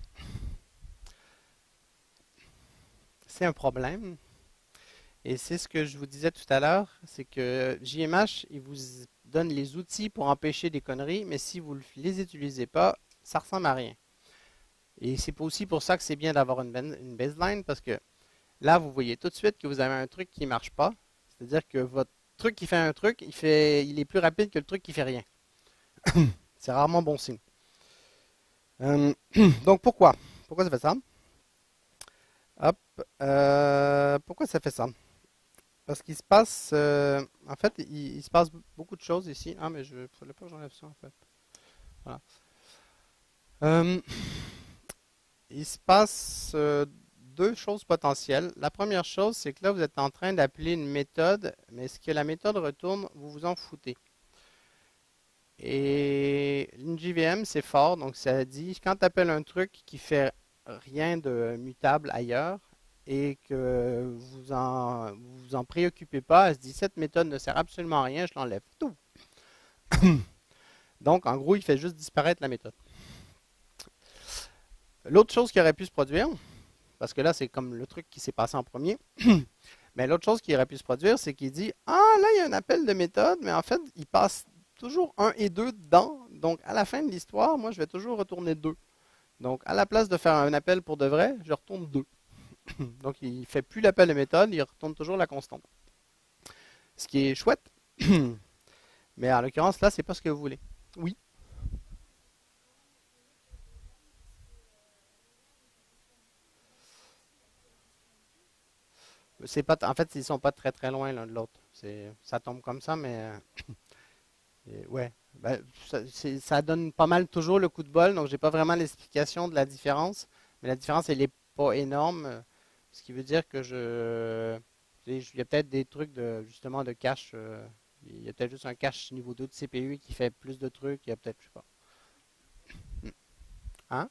c'est un problème. Et c'est ce que je vous disais tout à l'heure, c'est que J M H, il vous donne les outils pour empêcher des conneries, mais si vous ne les utilisez pas, ça ressemble à rien. Et c'est aussi pour ça que c'est bien d'avoir une, ben- une baseline, parce que là, vous voyez tout de suite que vous avez un truc qui ne marche pas. C'est-à-dire que votre truc qui fait un truc, il fait, il est plus rapide que le truc qui fait rien. C'est rarement bon signe. Euh, donc pourquoi? Pourquoi ça fait ça? Hop. Euh, pourquoi ça fait ça? Parce qu'il se passe, euh, en fait, il, il se passe beaucoup de choses ici. Ah, mais je ne fallait pas que j'enlève ça, en fait. Voilà. Euh, il se passe euh, deux choses potentielles. La première chose, c'est que là, vous êtes en train d'appeler une méthode, mais ce que la méthode retourne, vous vous en foutez. Et une J V M, c'est fort, donc ça dit, quand tu appelles un truc qui fait rien de mutable ailleurs, et que vous en, vous en préoccupez pas, elle se dit, cette méthode ne sert absolument à rien, je l'enlève. Tout. Donc, en gros, il fait juste disparaître la méthode. L'autre chose qui aurait pu se produire, parce que là, c'est comme le truc qui s'est passé en premier, mais l'autre chose qui aurait pu se produire, c'est qu'il dit, ah, là, il y a un appel de méthode, mais en fait, il passe toujours un et deux dedans. Donc, à la fin de l'histoire, moi, je vais toujours retourner deux. Donc, à la place de faire un appel pour de vrai, je retourne deux. Donc, il ne fait plus l'appel de méthode, il retourne toujours la constante. Ce qui est chouette. Mais en l'occurrence, là, c'est pas ce que vous voulez. Oui. C'est pas, en fait, ils sont pas très très loin l'un de l'autre. C'est, ça tombe comme ça, mais euh, ouais. Ben, ça, c'est- ça donne pas mal toujours le coup de bol, donc j'ai pas vraiment l'explication de la différence. Mais la différence, elle est pas énorme, euh, ce qui veut dire que je, Tu sais, il y a peut-être des trucs de justement de cache. euh, il y a peut-être juste un cache niveau deux de C P U qui fait plus de trucs. Il y a peut-être, je sais pas. Hmm. Hein?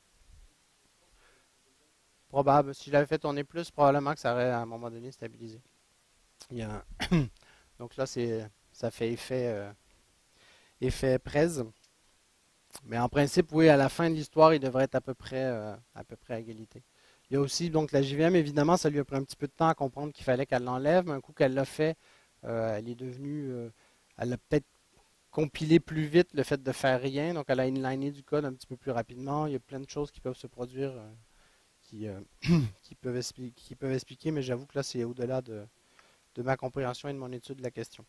Probable. Si je l'avais fait tourner plus, probablement que ça aurait à un moment donné stabilisé. Il y a un- Donc là, c'est ça fait effet, euh, effet presse. Mais en principe, oui, à la fin de l'histoire, il devrait être à peu près, euh, à peu près à égalité. Il y a aussi donc la J V M, évidemment, ça lui a pris un petit peu de temps à comprendre qu'il fallait qu'elle l'enlève, mais un coup qu'elle l'a fait, euh, elle est devenue, euh, elle a peut-être compilé plus vite le fait de faire rien, donc elle a inliné du code un petit peu plus rapidement. Il y a plein de choses qui peuvent se produire, euh, qui, euh, qui peuvent expli- qui peuvent expliquer, mais j'avoue que là, c'est au-delà de, de ma compréhension et de mon étude de la question.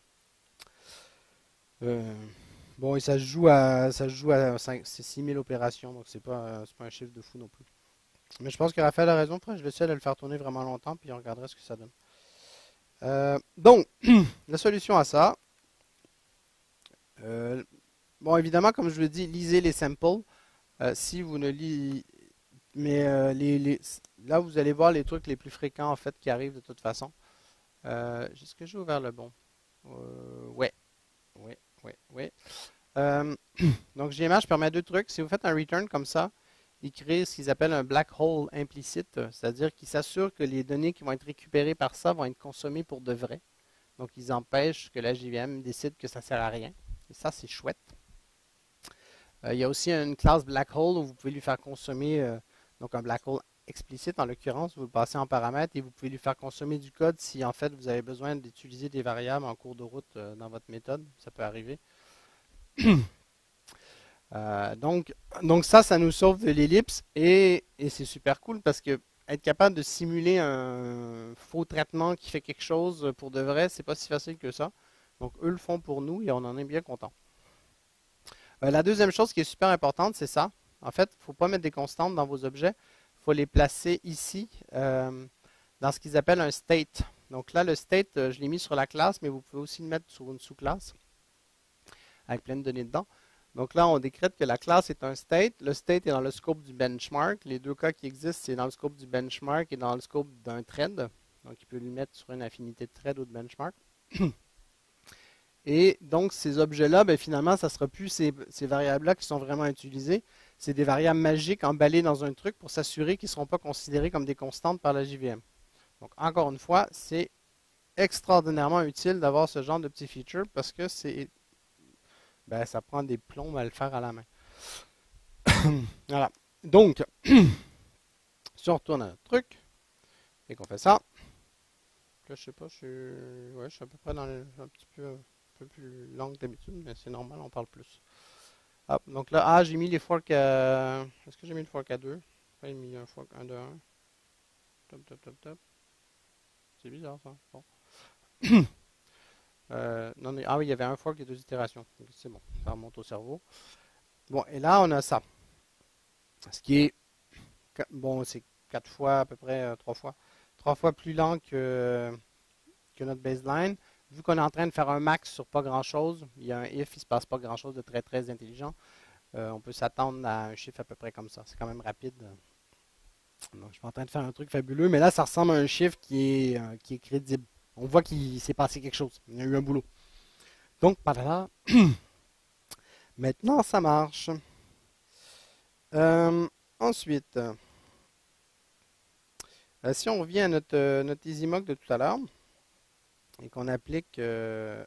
Euh, bon, et ça se joue à, ça se joue à cinq- c'est six mille opérations, donc c'est pas, euh, c'est pas un chiffre de fou non plus. Mais je pense que Raphaël a raison, après je le sais de le faire tourner vraiment longtemps, puis on regardera ce que ça donne. Euh, donc, la solution à ça, euh, bon, évidemment, comme je vous l'ai dit, lisez les samples. Euh, si vous ne lisez, mais euh, les, les- là, vous allez voir les trucs les plus fréquents, en fait, qui arrivent de toute façon. Euh, Est-ce que j'ai ouvert le bon? Euh, ouais, ouais, ouais, ouais. Euh, donc, G M H permet deux trucs. Si vous faites un return comme ça, il crée ce qu'ils appellent un black hole implicite, c'est-à-dire qu'il s'assure que les données qui vont être récupérées par ça vont être consommées pour de vrai. Donc, ils empêchent que la J V M décide que ça ne sert à rien. Et ça, c'est chouette. Euh, il y a aussi une classe black hole où vous pouvez lui faire consommer, euh, donc un black hole explicite en l'occurrence, vous le passez en paramètre et vous pouvez lui faire consommer du code si en fait vous avez besoin d'utiliser des variables en cours de route euh, dans votre méthode. Ça peut arriver. Euh, donc, donc ça, ça nous sauve de l'ellipse et, et c'est super cool parce que être capable de simuler un faux traitement qui fait quelque chose pour de vrai, c'est pas si facile que ça. Donc eux le font pour nous et on en est bien content. Euh, la deuxième chose qui est super importante, c'est ça. En fait, il ne faut pas mettre des constantes dans vos objets. Il faut les placer ici euh, dans ce qu'ils appellent un state. Donc là, le state, euh, je l'ai mis sur la classe, mais vous pouvez aussi le mettre sur une sous-classe avec plein de données dedans. Donc là, on décrète que la classe est un state. Le state est dans le scope du benchmark. Les deux cas qui existent, c'est dans le scope du benchmark et dans le scope d'un thread. Donc, il peut le mettre sur une affinité de thread ou de benchmark. Et donc, ces objets-là, ben, finalement, ça ne sera plus ces, ces variables-là qui sont vraiment utilisées. C'est des variables magiques emballées dans un truc pour s'assurer qu'ils ne seront pas considérés comme des constantes par la J V M. Donc, encore une fois, c'est extraordinairement utile d'avoir ce genre de petit feature parce que c'est ben, ça prend des plombs à le faire à la main. Voilà. Donc, si on retourne à notre truc et qu'on fait ça, là, je sais pas, je suis, ouais, je suis à peu près dans le, un petit peu, un peu plus long que d'habitude, mais c'est normal, on parle plus. Hop, donc là, ah, j'ai mis les forks à... Est-ce que j'ai mis le fork à deux? J'ai mis un fork un de un. Top, top, top, top. C'est bizarre, ça. Bon. euh, non, mais, ah oui, il y avait un fork et deux itérations. C'est bon, ça remonte au cerveau. Bon, et là, on a ça. Ce qui est, bon, c'est quatre fois, à peu près, euh, trois fois. Trois fois plus lent que, que notre baseline. Vu qu'on est en train de faire un max sur pas grand-chose, il y a un if, il ne se passe pas grand-chose de très, très intelligent. Euh, on peut s'attendre à un chiffre à peu près comme ça. C'est quand même rapide. Donc, je suis pas en train de faire un truc fabuleux, mais là, ça ressemble à un chiffre qui est, euh, qui est crédible. On voit qu'il s'est passé quelque chose. Il y a eu un boulot. Donc, par là, maintenant, ça marche. Euh, ensuite, euh, si on revient à notre, euh, notre EasyMock de tout à l'heure et qu'on applique... Euh,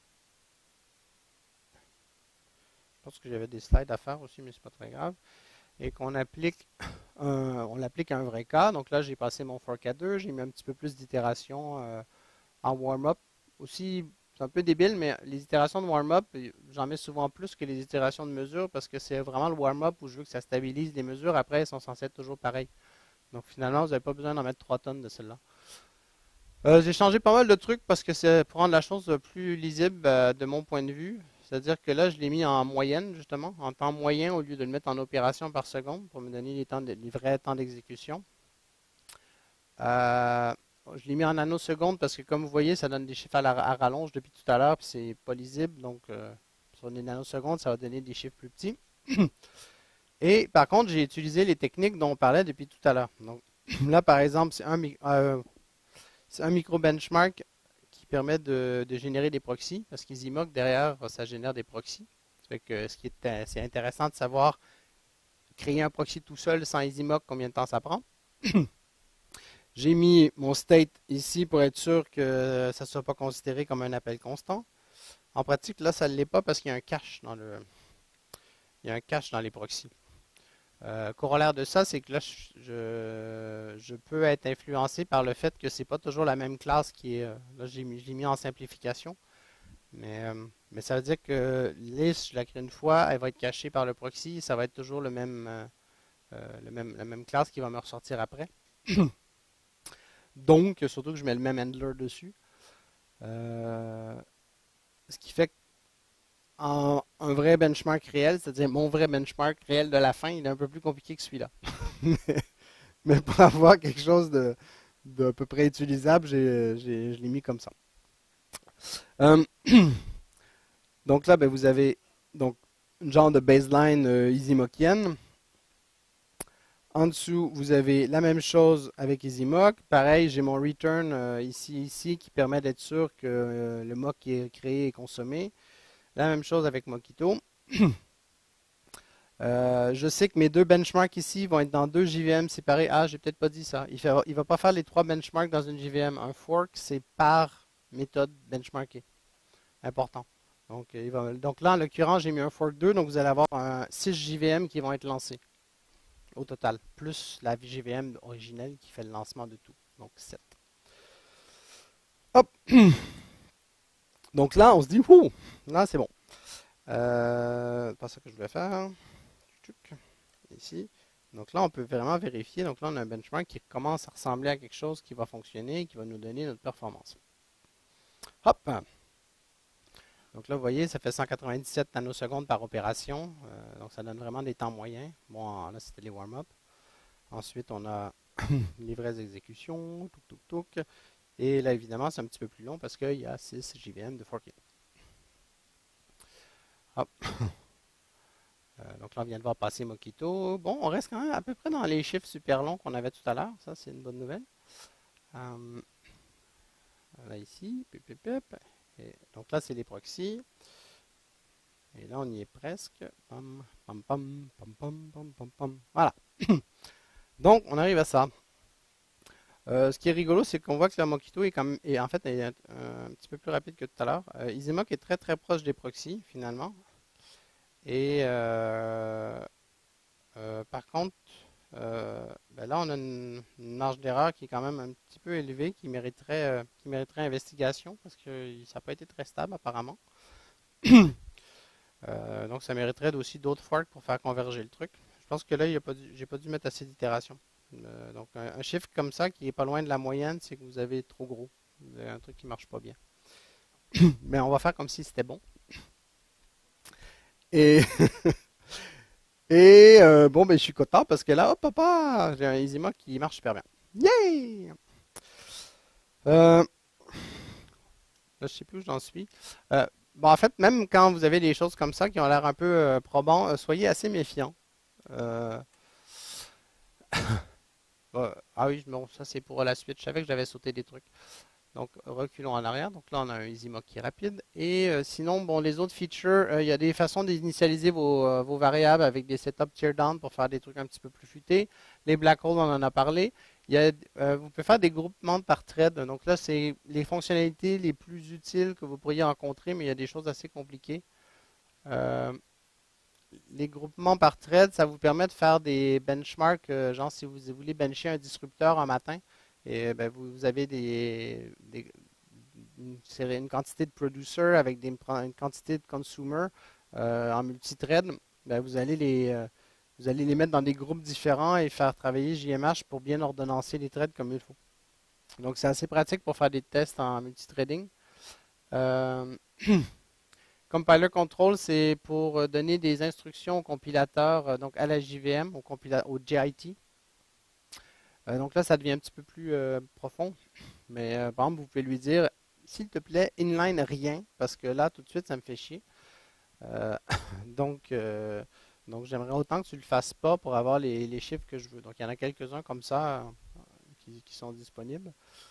je pense que j'avais des slides à faire aussi, mais c'est pas très grave. Et qu'on applique, un, on l'applique à un vrai cas. Donc là, j'ai passé mon fork à deux, j'ai mis un petit peu plus d'itérations euh, en warm-up. Aussi, c'est un peu débile, mais les itérations de warm-up, j'en mets souvent plus que les itérations de mesure parce que c'est vraiment le warm-up où je veux que ça stabilise les mesures. Après, elles sont censées être toujours pareilles. Donc finalement, vous n'avez pas besoin d'en mettre trois tonnes de celle-là. Euh, j'ai changé pas mal de trucs parce que c'est pour rendre la chose plus lisible euh, de mon point de vue. C'est-à-dire que là, je l'ai mis en moyenne, justement, en temps moyen au lieu de le mettre en opération par seconde pour me donner les, temps de, les vrais temps d'exécution. Euh, je l'ai mis en nanosecondes parce que, comme vous voyez, ça donne des chiffres à, la, à rallonge depuis tout à l'heure, puis c'est pas lisible. Donc, euh, sur des nanosecondes, ça va donner des chiffres plus petits. Et par contre, j'ai utilisé les techniques dont on parlait depuis tout à l'heure. Donc, là, par exemple, c'est un... Euh, C'est un micro-benchmark qui permet de, de générer des proxys, parce qu'EasyMock, derrière, ça génère des proxys. Ça fait que ce qui est, c'est intéressant de savoir créer un proxy tout seul sans EasyMock, combien de temps ça prend. J'ai mis mon state ici pour être sûr que ça ne soit pas considéré comme un appel constant. En pratique, là, ça ne l'est pas parce qu'il y a un cache dans le, il y a un cache dans les proxys. Euh, corollaire de ça, c'est que là, je, je peux être influencé par le fait que c'est pas toujours la même classe qui est. Là, j'ai mis, mis en simplification. Mais, euh, mais ça veut dire que list, je la crée une fois, elle va être cachée par le proxy. Ça va être toujours le même, euh, le même, la même classe qui va me ressortir après. Donc, surtout que je mets le même handler dessus. Euh, ce qui fait qu'un vrai benchmark réel, c'est-à-dire mon vrai benchmark réel de la fin, il est un peu plus compliqué que celui-là. Mais pour avoir quelque chose de, de à peu près utilisable, j'ai, j'ai, je l'ai mis comme ça. Euh, donc là, ben, vous avez donc une genre de baseline euh, EasyMockienne. En dessous, vous avez la même chose avec EasyMock. Pareil, j'ai mon return euh, ici, ici, qui permet d'être sûr que euh, le mock qui est créé est consommé. La même chose avec Mockito. euh, je sais que mes deux benchmarks ici vont être dans deux J V M séparés. Ah, j'ai peut-être pas dit ça. Il ne va pas faire les trois benchmarks dans une J V M. Un fork, c'est par méthode benchmarkée. Important. Donc, il va, donc là, en l'occurrence, j'ai mis un fork deux. Donc, vous allez avoir un, six J V M qui vont être lancés. Au total, plus la J V M originelle qui fait le lancement de tout. Donc sept. Hop! Donc là, on se dit, ouh, là c'est bon. Euh, pas ça que je voulais faire. Ici. Donc là, on peut vraiment vérifier. Donc là, on a un benchmark qui commence à ressembler à quelque chose qui va fonctionner et qui va nous donner notre performance. Hop! Donc là, vous voyez, ça fait cent quatre-vingt-dix-sept nanosecondes par opération. Euh, donc ça donne vraiment des temps moyens. Bon, là, c'était les warm-up. Ensuite, on a les vraies exécutions. Touc, touc, touc. Et là, évidemment, c'est un petit peu plus long parce qu'il y a six J V M de forking. Hop. Euh, donc là, on vient de voir passer Mockito. Bon, on reste quand même à peu près dans les chiffres super longs qu'on avait tout à l'heure. Ça, c'est une bonne nouvelle. Euh, là, ici. Pip, pip, pip. Et donc là, c'est les proxys. Et là, on y est presque. Pam, pam, pam, pam, pam, pam, pam, pam. Voilà. Donc, on arrive à ça. Euh, ce qui est rigolo, c'est qu'on voit que la Mockito est, quand même, est en fait est un, un petit peu plus rapide que tout à l'heure. Euh, EasyMock est très très proche des proxys, finalement. Et euh, euh, par contre, euh, ben là, on a une, une marge d'erreur qui est quand même un petit peu élevée, qui mériterait, euh, qui mériterait investigation, parce que ça n'a pas été très stable, apparemment. euh, donc, ça mériterait aussi d'autres forks pour faire converger le truc. Je pense que là, je n'ai pas dû mettre assez d'itérations. Euh, donc, un, un chiffre comme ça, qui n'est pas loin de la moyenne, c'est que vous avez trop gros. Vous avez un truc qui ne marche pas bien. Mais on va faire comme si c'était bon. Et, et euh, bon, ben, je suis content parce que là, hop, papa, j'ai un EasyMock qui marche super bien. Yay! Euh, là, je ne sais plus où j'en suis. Euh, bon, en fait, même quand vous avez des choses comme ça qui ont l'air un peu euh, probants, euh, soyez assez méfiants. Euh, bon, ah oui, bon, ça c'est pour la suite. Je savais que j'avais sauté des trucs. Donc, reculons en arrière. Donc là, on a un EasyMock qui est rapide. Et euh, sinon, bon, les autres features, euh, il y a des façons d'initialiser vos, euh, vos variables avec des setup teardown pour faire des trucs un petit peu plus futés. Les black holes, on en a parlé. Il y a, euh, vous pouvez faire des groupements par thread. Donc là, c'est les fonctionnalités les plus utiles que vous pourriez rencontrer, mais il y a des choses assez compliquées. Euh, les groupements par thread, ça vous permet de faire des benchmarks, euh, genre si vous voulez bencher un disrupteur un matin, et ben, vous, vous avez des, des, une, une quantité de producers avec des, une quantité de consumers euh, en multithread. Ben, vous, allez les, euh, vous allez les mettre dans des groupes différents et faire travailler J M H pour bien ordonnancer les threads comme il faut. Donc c'est assez pratique pour faire des tests en multithreading. Euh, Compiler control, c'est pour donner des instructions au compilateur, euh, donc à la J V M, au, au J I T. Euh, donc là, ça devient un petit peu plus euh, profond. Mais euh, par exemple, vous pouvez lui dire, s'il te plaît, inline rien, parce que là, tout de suite, ça me fait chier. Euh, donc, euh, donc j'aimerais autant que tu ne le fasses pas pour avoir les, les chiffres que je veux. Donc, il y en a quelques-uns comme ça euh, qui, qui sont disponibles.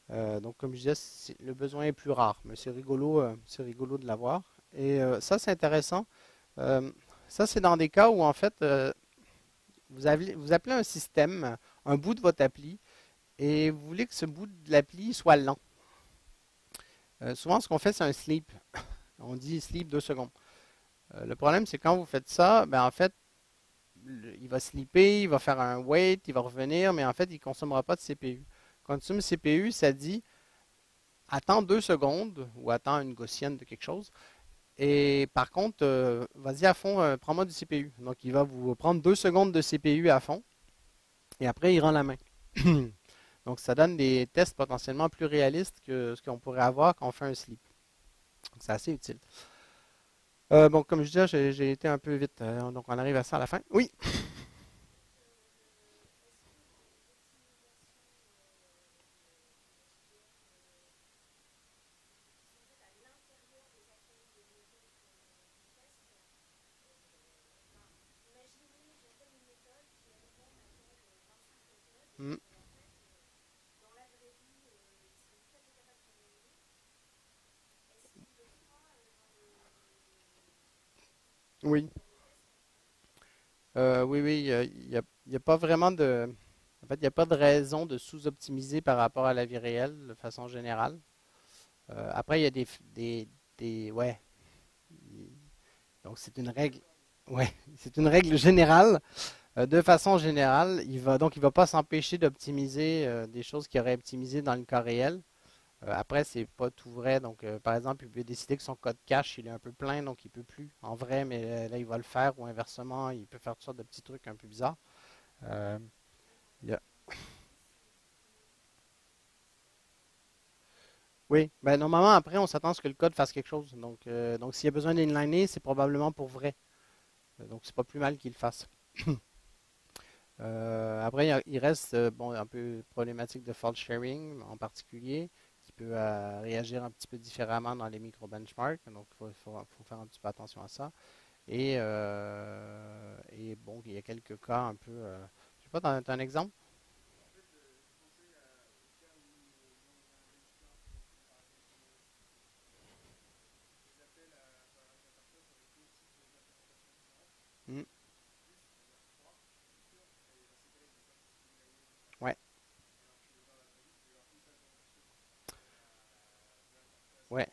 Euh, donc, comme je disais, c'est- le besoin est plus rare, mais c'est rigolo, euh, c'est rigolo de l'avoir. Et euh, ça, c'est intéressant. Euh, ça, c'est dans des cas où, en fait, euh, vous, avez, vous appelez un système, un bout de votre appli, et vous voulez que ce bout de l'appli soit lent. Euh, souvent, ce qu'on fait, c'est un sleep. On dit sleep deux secondes. Euh, le problème, c'est quand vous faites ça, ben, en fait, le- il va sleeper, il va faire un wait, il va revenir, mais en fait, il ne consommera pas de C P U. Consume C P U, ça dit attends deux secondes ou attends une gaussienne de quelque chose. Et par contre, euh, vas-y à fond, euh, prends-moi du C P U. Donc, il va vous prendre deux secondes de C P U à fond et après, il rend la main. Donc, ça donne des tests potentiellement plus réalistes que ce qu'on pourrait avoir quand on fait un sleep. Donc, c'est assez utile. Euh, bon, comme je disais, j'ai j'ai été un peu vite. Euh, donc, on arrive à ça à la fin. Oui. Hmm. Oui. Euh, oui, oui, il n'y a, il y a pas vraiment de... En fait, il n'y a pas de raison de sous-optimiser par rapport à la vie réelle de façon générale. Euh, après, il y a des, des, des- ouais. Donc, c'est une règle. Ouais, c'est une règle générale. Euh, de façon générale, il va donc il va pas s'empêcher d'optimiser euh, des choses qu'il aurait optimisées dans le cas réel. Euh, après, c'est pas tout vrai. Donc, euh, par exemple, il peut décider que son code cache il est un peu plein, donc il peut plus en vrai, mais euh, là, il va le faire ou inversement, il peut faire toutes sortes de petits trucs un peu bizarres. Euh, il y a- Oui, ben normalement après, on s'attend à ce que le code fasse quelque chose. Donc, euh, donc s'il y a besoin d'inliner, c'est probablement pour vrai. Euh, Donc, c'est pas plus mal qu'il le fasse. Euh, après, il y a- il reste euh, bon, un peu problématique de fault sharing en particulier, qui peut euh, réagir un petit peu différemment dans les micro-benchmarks. Donc, il faut, faut- faut faire un petit peu attention à ça. Et, euh, et bon, il y a quelques cas un peu. Euh, je sais pas, t'as t'as un exemple? Hmm. Ouais, ouais,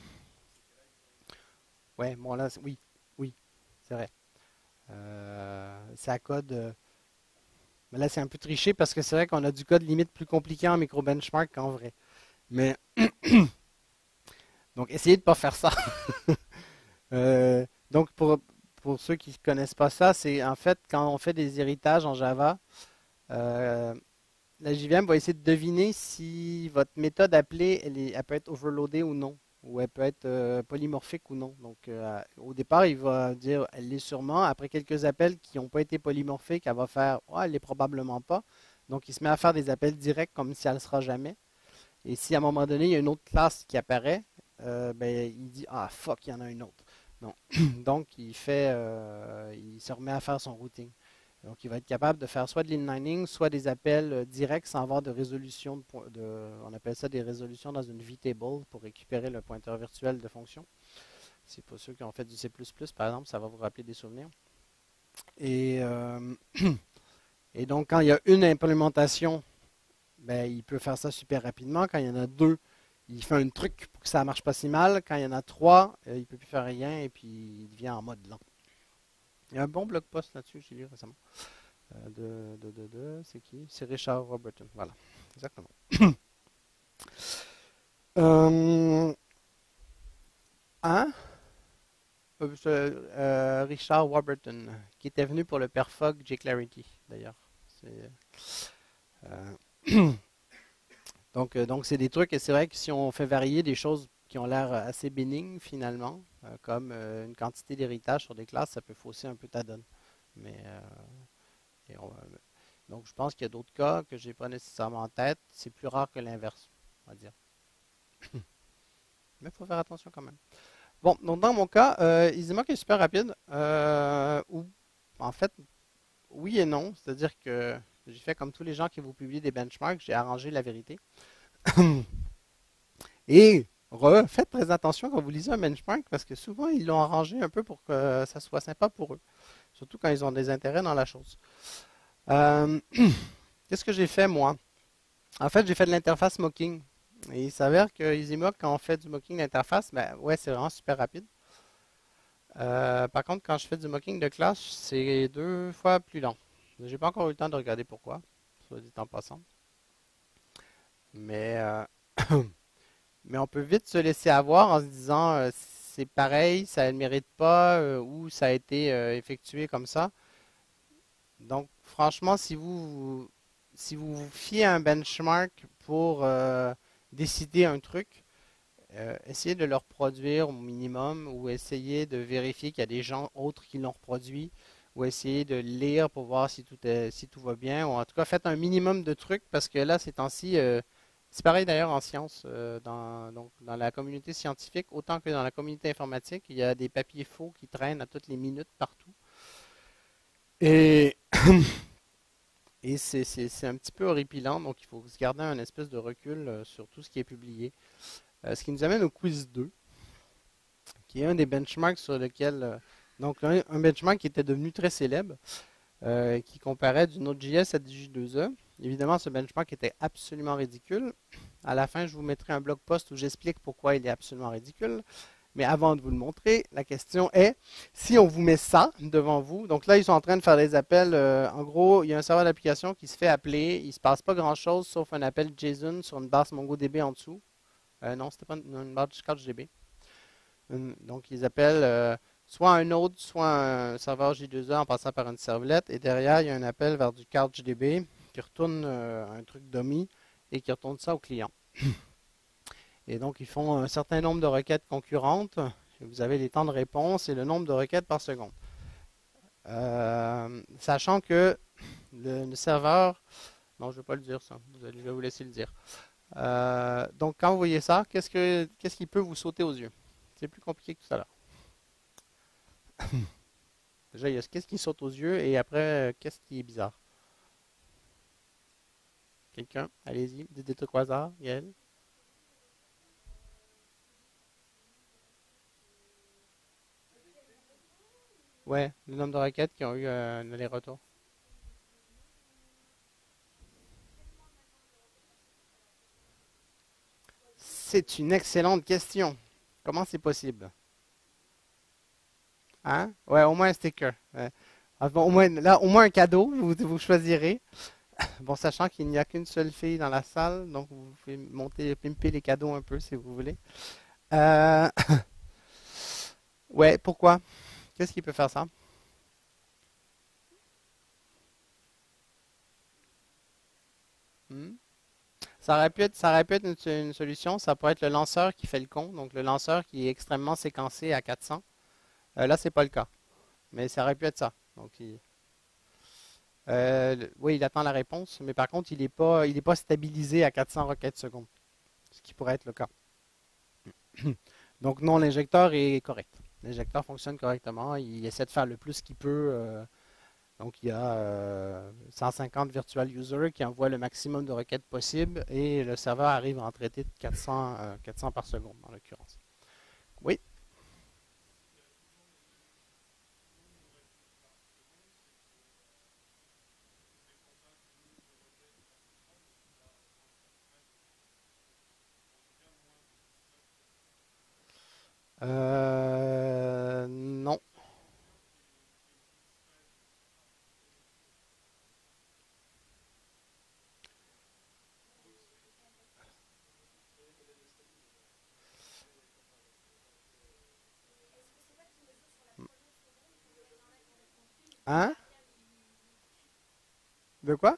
ouais. Bon, là, c'est- oui, oui, c'est vrai. Euh, ça code. euh, mais là, c'est un peu triché parce que c'est vrai qu'on a du code limite plus compliqué en micro-benchmark qu'en vrai. Mais donc, essayez de ne pas faire ça. Euh, donc, pour, pour ceux qui ne connaissent pas ça, c'est en fait quand on fait des héritages en Java, euh, la J V M va essayer de deviner si votre méthode appelée, elle, est- elle peut être overloadée ou non, ou elle peut être euh, polymorphique ou non. Donc, euh, au départ, il va dire elle l'est sûrement. Après quelques appels qui n'ont pas été polymorphiques, elle va faire ouais, elle l'est probablement pas. Donc, il se met à faire des appels directs comme si elle ne sera jamais. Et si à un moment donné, il y a une autre classe qui apparaît, euh, ben, il dit ah fuck, il y en a une autre. Donc, donc il fait, euh, il se remet à faire son routing. Donc, il va être capable de faire soit de l'inlining, soit des appels euh, directs sans avoir de résolution. De, po- de- on appelle ça des résolutions dans une vtable pour récupérer le pointeur virtuel de fonction. C'est pour ceux qui ont fait du C plus plus, par exemple, ça va vous rappeler des souvenirs. Et, euh, et donc, quand il y a une implémentation, ben, il peut faire ça super rapidement. Quand il y en a deux, il fait un truc pour que ça ne marche pas si mal. Quand il y en a trois, euh, il ne peut plus faire rien et puis il devient en mode lent. Il y a un bon blog post là-dessus, j'ai lu récemment. Euh, de, de, de, de, c'est qui? C'est Richard Robertson. Voilà, exactement. Euh, hein? Euh, euh, Richard Warburton, qui était venu pour le Perfog J-Clarity, d'ailleurs. C'est, euh, donc, euh, donc, c'est des trucs, et c'est vrai que si on fait varier des choses qui ont l'air assez bénignes, finalement, euh, comme euh, une quantité d'héritage sur des classes, ça peut fausser un peu ta donne. Mais, euh, et on- donc, je pense qu'il y a d'autres cas que je n'ai pas nécessairement en tête. C'est plus rare que l'inverse, on va dire. Mais il faut faire attention quand même. Bon, donc dans mon cas, euh, EasyMock est super rapide. Euh, ou, en fait, oui et non. C'est-à-dire que j'ai fait comme tous les gens qui vous publient des benchmarks, j'ai arrangé la vérité. Et re, faites très attention quand vous lisez un benchmark parce que souvent ils l'ont arrangé un peu pour que ça soit sympa pour eux, surtout quand ils ont des intérêts dans la chose. Euh, Qu'est-ce que j'ai fait moi? En fait, j'ai fait de l'interface mocking. Et il s'avère que EasyMock, quand on fait du mocking d'interface, ben ouais, c'est vraiment super rapide. Euh, par contre, quand je fais du mocking de classe, c'est deux fois plus lent. J'ai pas encore eu le temps de regarder pourquoi, soit dit en passant. Mais, euh, mais on peut vite se laisser avoir en se disant euh, c'est pareil, ça ne mérite pas euh, ou ça a été euh, effectué comme ça. Donc, franchement, si vous si vous vous fiez à un benchmark pour euh, décider un truc, euh, essayez de le reproduire au minimum ou essayez de vérifier qu'il y a des gens autres qui l'ont reproduit ou essayez de lire pour voir si tout est, si tout va bien ou en tout cas faites un minimum de trucs parce que là, ces temps-ci, euh, c'est pareil d'ailleurs en sciences, euh, dans, donc, dans la communauté scientifique autant que dans la communauté informatique, il y a des papiers faux qui traînent à toutes les minutes partout. Et Et c'est c'est- c'est un petit peu horripilant, donc il faut se garder un espèce de recul euh, sur tout ce qui est publié. Euh, ce qui nous amène au quiz deux, qui est un des benchmarks sur lequel, euh, donc un, un benchmark qui était devenu très célèbre, euh, qui comparait du Node.js à du J deux E. Évidemment, ce benchmark était absolument ridicule. À la fin, je vous mettrai un blog post où j'explique pourquoi il est absolument ridicule. Mais avant de vous le montrer, la question est, si on vous met ça devant vous, donc là, ils sont en train de faire des appels. Euh, en gros, il y a un serveur d'application qui se fait appeler. Il ne se passe pas grand-chose sauf un appel JSON sur une base MongoDB en dessous. Euh, non, c'était pas une, une base CouchDB. Hum, donc, ils appellent euh, soit un node, soit un serveur J deux E en passant par une servlette. Et derrière, il y a un appel vers du CouchDB qui retourne euh, un truc dummy et qui retourne ça au client. Et donc, ils font un certain nombre de requêtes concurrentes. Vous avez les temps de réponse et le nombre de requêtes par seconde. Euh, sachant que le, le serveur... Non, je ne vais pas le dire ça. Vous allez- je vais vous laisser le dire. Euh, donc, quand vous voyez ça, qu'est-ce que, qu'est-ce qui peut vous sauter aux yeux? C'est plus compliqué que tout à l'heure. Déjà, il y a qu'est-ce qui saute aux yeux et après, euh, qu'est-ce qui est bizarre? Quelqu'un? Allez-y, dites des trucs au hasard, Gaël. Ouais, le nombre de requêtes qui ont eu euh, un aller-retour. C'est une excellente question. Comment c'est possible? Hein? Ouais, au moins un sticker. Ouais. Ah, bon, au moins, là, au moins un cadeau, vous, vous choisirez. Bon, sachant qu'il n'y a qu'une seule fille dans la salle, donc vous pouvez monter, pimper les cadeaux un peu si vous voulez. Euh, ouais, pourquoi? Qu'est-ce qui peut faire ça? Hmm? Ça aurait pu être, ça aurait pu être une, une solution. Ça pourrait être le lanceur qui fait le con, donc le lanceur qui est extrêmement séquencé à quatre cents. Euh, là, c'est pas le cas, mais ça aurait pu être ça. Donc, il- euh, le- oui, il attend la réponse, mais par contre, il n'est pas, il est pas stabilisé à quatre cents requêtes secondes, ce qui pourrait être le cas. Donc non, l'injecteur est correct. L'injecteur fonctionne correctement. Il essaie de faire le plus qu'il peut. euh, donc il y a euh, cent cinquante virtual users qui envoient le maximum de requêtes possible et le serveur arrive à en traiter de quatre cents, euh, quatre cents par seconde en l'occurrence. Oui. Euh, non. Hein? De quoi?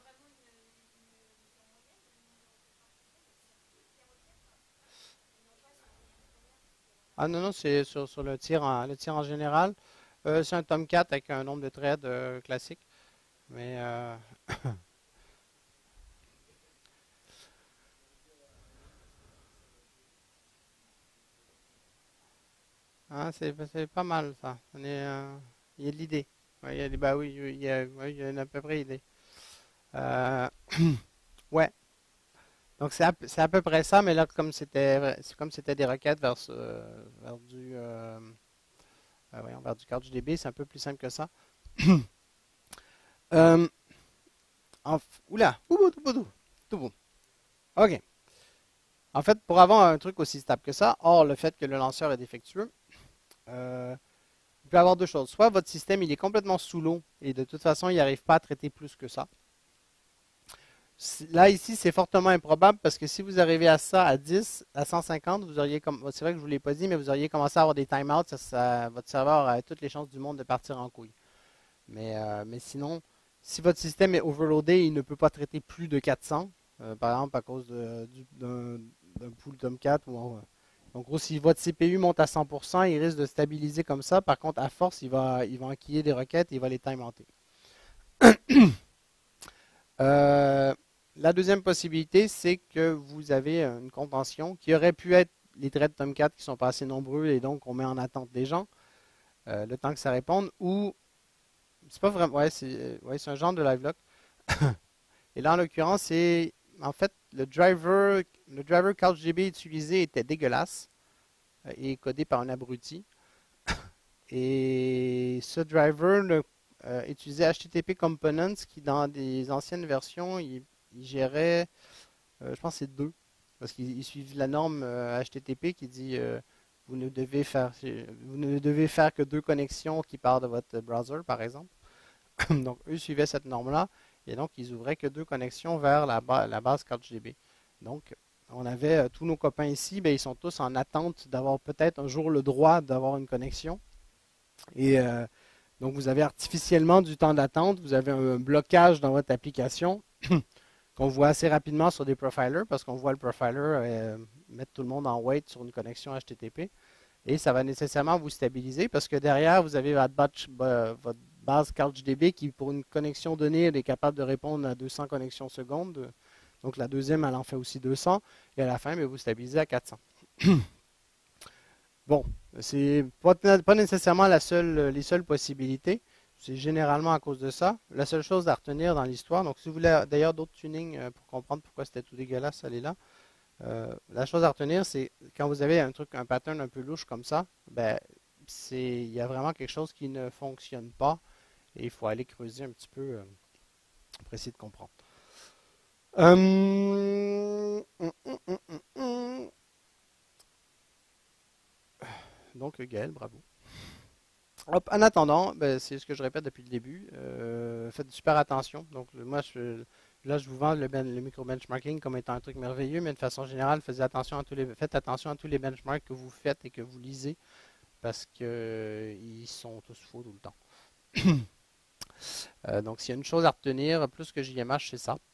Ah non, non, c'est sur, sur le tir en, le tir en général. Euh, c'est un Tomcat avec un nombre de threads euh, classique. Mais euh, hein, c'est c'est pas mal ça. On est, euh, il y a de l'idée. Ouais, il y a, des- bah oui, il y a, ouais, il y a une à peu près idée. Euh, ouais. Donc c'est à, p- c'est à peu près ça, mais là, comme c'était c'est comme c'était des requêtes vers, ce- vers du, euh, euh, voyons, vers du CouchDB, c'est un peu plus simple que ça. Euh, en f- oula, Oubou, tout bout, tout bout. OK. En fait, pour avoir un truc aussi stable que ça, hors le fait que le lanceur est défectueux, euh, il peut y avoir deux choses. Soit votre système il est complètement sous l'eau et de toute façon il n'arrive pas à traiter plus que ça. Si- Là, ici, c'est fortement improbable parce que si vous arrivez à ça, à dix, à cent cinquante, vous auriez comme. C'est vrai que je ne vous l'ai pas dit, mais vous auriez commencé à avoir des timeouts. Ça, ça- votre serveur a toutes les chances du monde de partir en couille. Mais, euh, mais sinon, si votre système est overloadé, il ne peut pas traiter plus de quatre cents, euh, par exemple à cause de- du- d'un d'un pool Tomcat. Ou en- en gros, si votre C P U monte à cent pour cent, il risque de stabiliser comme ça. Par contre, à force, il va, il va enquiller des requêtes et il va les timenter. Euh, la deuxième possibilité, c'est que vous avez une convention qui aurait pu être les threads Tomcat qui sont pas assez nombreux et donc on met en attente des gens euh, le temps que ça réponde, ou c'est pas vraiment, ouais, c'est euh, ouais, c'est un genre de live lock. Et là, en l'occurrence, c'est en fait le driver, le driver CouchDB utilisé était dégueulasse euh, et codé par un abruti. Et ce driver ne- euh, utilisait H T T P Components qui, dans des anciennes versions, il, il gérait, euh, je pense que c'est deux, parce qu'il il suivait la norme euh, H T T P qui dit euh, vous ne devez faire, vous ne devez faire que deux connexions qui partent de votre browser, par exemple. Donc, eux suivaient cette norme-là, et donc ils ouvraient que deux connexions vers la, ba- la base CouchDB. Donc, on avait euh, tous nos copains ici, ben, ils sont tous en attente d'avoir peut-être un jour le droit d'avoir une connexion. Et euh, donc, vous avez artificiellement du temps d'attente, vous avez un blocage dans votre application qu'on voit assez rapidement sur des profilers parce qu'on voit le profiler euh, mettre tout le monde en wait sur une connexion H T T P. Et ça va nécessairement vous stabiliser parce que derrière, vous avez votre, batch, bah, votre base CouchDB qui, pour une connexion donnée, elle est capable de répondre à deux cents connexions secondes. Donc, la deuxième, elle en fait aussi deux cents. Et à la fin, mais vous stabilisez à quatre cents. Bon, c'est pas, pas nécessairement la seule, les seules possibilités. C'est généralement à cause de ça. La seule chose à retenir dans l'histoire, donc si vous voulez d'ailleurs d'autres tunings euh, pour comprendre pourquoi c'était tout dégueulasse, allez là. Euh, la chose à retenir, c'est quand vous avez un truc, un pattern un peu louche comme ça, ben, c'est, il y a vraiment quelque chose qui ne fonctionne pas et il faut aller creuser un petit peu euh, pour essayer de comprendre. Hum, hum, hum, hum, hum, hum. Donc, Gaël, bravo. Hop, en attendant, ben, c'est ce que je répète depuis le début, euh, faites super attention. Donc, le- moi, je, là, je vous vends le, ben- le micro-benchmarking comme étant un truc merveilleux, mais de façon générale, faites attention à tous les, faites attention à tous les benchmarks que vous faites et que vous lisez, parce qu'ils sont tous faux tout le temps. Euh, donc, s'il y a une chose à retenir, plus que J M H, c'est ça.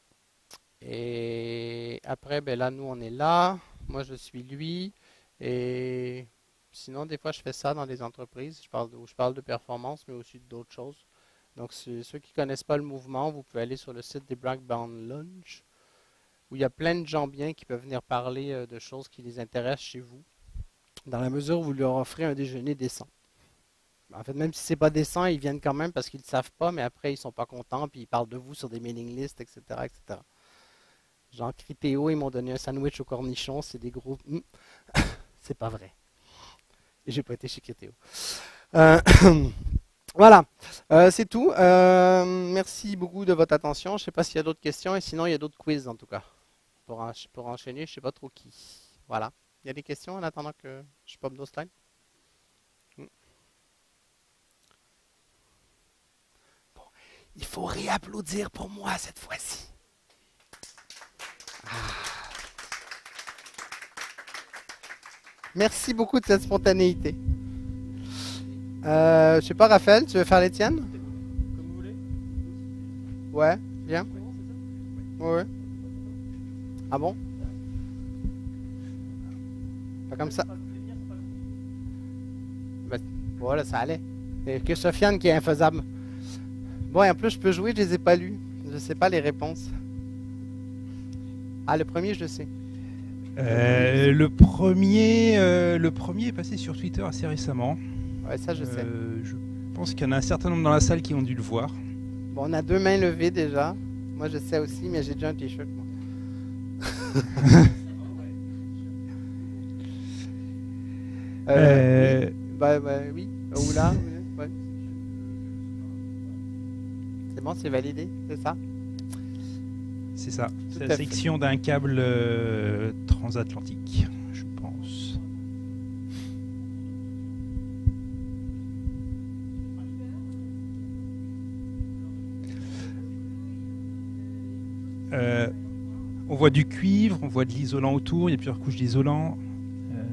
Et après, ben là, nous, on est là. Moi, je suis lui. Et sinon, des fois, je fais ça dans des entreprises. Je parle de, où je parle de performance, mais aussi d'autres choses. Donc, ceux ceux qui ne connaissent pas le mouvement, vous pouvez aller sur le site des Blackbound Lounge, où il y a plein de gens bien qui peuvent venir parler euh, de choses qui les intéressent chez vous, dans la mesure où vous leur offrez un déjeuner décent. En fait, même si c'est pas décent, ils viennent quand même parce qu'ils ne savent pas, mais après, ils sont pas contents, puis ils parlent de vous sur des mailing lists, et cetera, et cetera. Genre, Critéo, ils m'ont donné un sandwich au cornichon, c'est des gros... Hmm. C'est pas vrai. Et j'ai pas été chez Critéo. Euh, voilà, Euh, c'est tout. Euh, merci beaucoup de votre attention. Je sais pas s'il y a d'autres questions, et sinon, il y a d'autres quiz, en tout cas. Pour, encha- pour enchaîner, je sais pas trop qui. Voilà. Il y a des questions en attendant que je pop d'autres slides? Hmm. Bon. Il faut réapplaudir pour moi cette fois-ci. Merci beaucoup de cette spontanéité. Euh, je sais pas, Raphaël, tu veux faire les tiennes? Comme vous voulez. Ouais, bien. Ouais, c'est ça? Ouais, ouais. Ah bon? Pas comme ça. Ben, voilà, ça allait. Et que Sofiane qui est infaisable. Bon, et en plus, je peux jouer, je les ai pas lus. Je sais pas les réponses. Ah, le premier, je le sais. Euh, le premier, euh, le premier est passé sur Twitter assez récemment. Ouais, ça, je sais. Euh, je pense qu'il y en a un certain nombre dans la salle qui ont dû le voir. Bon, on a deux mains levées déjà. Moi, je sais aussi, mais j'ai déjà un t-shirt, moi. euh, oui. Bah, bah, oui. Ou là. Ouais. C'est bon, c'est validé, c'est ça? C'est ça. Tout C'est à la fait. section d'un câble euh, transatlantique, je pense. Euh, on voit du cuivre, on voit de l'isolant autour, il y a plusieurs couches d'isolant. Euh,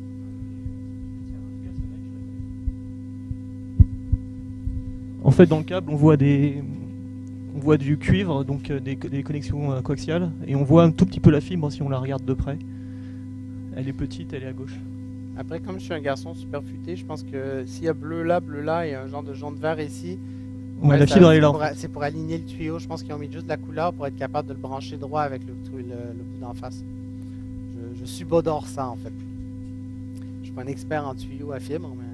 En fait, dans le câble, on voit des, on voit du cuivre, donc euh, des, des connexions euh, coaxiales, et on voit un tout petit peu la fibre si on la regarde de près. Elle est petite, elle est à gauche. Après, comme je suis un garçon super futé, je pense que s'il y a bleu là, bleu là, et un genre de jaune vert ici, Ouais, la ça- fibre, elle est c'est là. pour, c'est pour aligner le tuyau. Je pense qu'ils ont mis juste de la couleur pour être capable de le brancher droit avec le, le, le bout d'en face. Je, je subodore ça en fait. Je suis pas un expert en tuyaux à fibre, mais.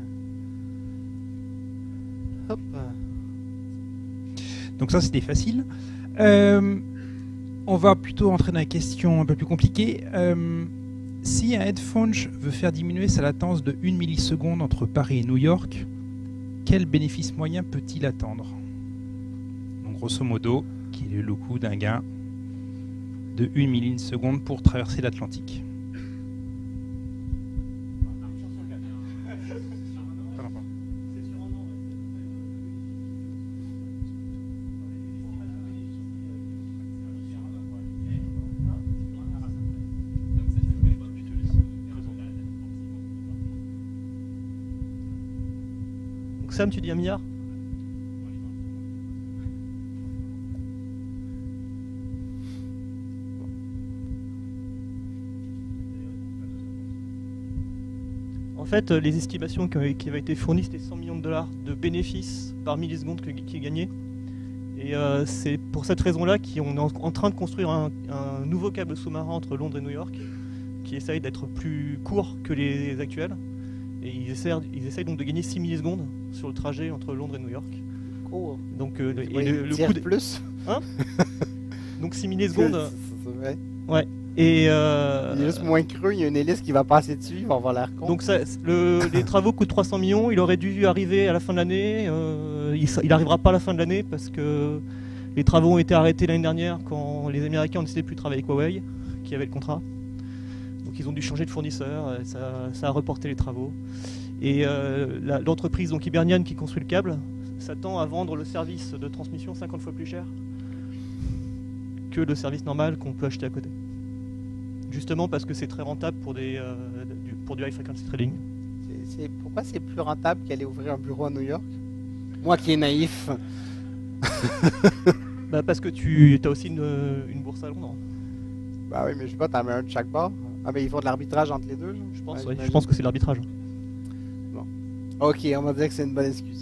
Hop. Donc ça, c'était facile. Euh, on va plutôt entrer dans la question un peu plus compliquée. Euh, si un headphone veut faire diminuer sa latence de une milliseconde entre Paris et New York, quel bénéfice moyen peut-il attendre? Donc grosso modo, quel est le coût d'un gain de une milliseconde pour traverser l'Atlantique? Donc Sam, tu dis un milliard? En fait, euh, les estimations qui avaient, qui avaient été fournies, c'était cent millions de dollars de bénéfices par milliseconde que- qui est gagné. Et euh, c'est pour cette raison-là qu'on est en, en train de construire un, un nouveau câble sous-marin entre Londres et New York, qui essaye d'être plus court que les actuels. Et ils essayent, ils essayent donc de gagner six millisecondes sur le trajet entre Londres et New York. Cool. Donc, euh, le- Ouais, et le, le tire coût de- plus. donc six millisecondes. C'est- c'est- ouais. Et euh, Il est juste moins creux, il y a une hélice qui va passer dessus, il va avoir l'air con. donc ça, le- les travaux coûtent trois cents millions. Il aurait dû arriver à la fin de l'année. Euh, il, il arrivera pas à la fin de l'année parce que les travaux ont été arrêtés l'année dernière quand les Américains ont décidé de plus travailler avec Huawei, qui avait le contrat. Donc ils ont dû changer de fournisseur. et Ça, ça a reporté les travaux. Et euh, la- l'entreprise donc Hibernian qui construit le câble s'attend à vendre le service de transmission cinquante fois plus cher que le service normal qu'on peut acheter à côté. Justement parce que c'est très rentable pour, des, euh, du, pour du high frequency trading. C'est- c'est- pourquoi c'est plus rentable qu'aller ouvrir un bureau à New York? Moi qui est naïf. Bah parce que tu as aussi une, une bourse à Londres. Bah oui, mais je sais pas, t'en mets un de chaque bord. Ah, mais ils font de l'arbitrage entre les deux, genre? Je pense, Ouais, ouais, je j'imagine. pense que c'est l'arbitrage. Ok, on va dire que c'est une bonne excuse.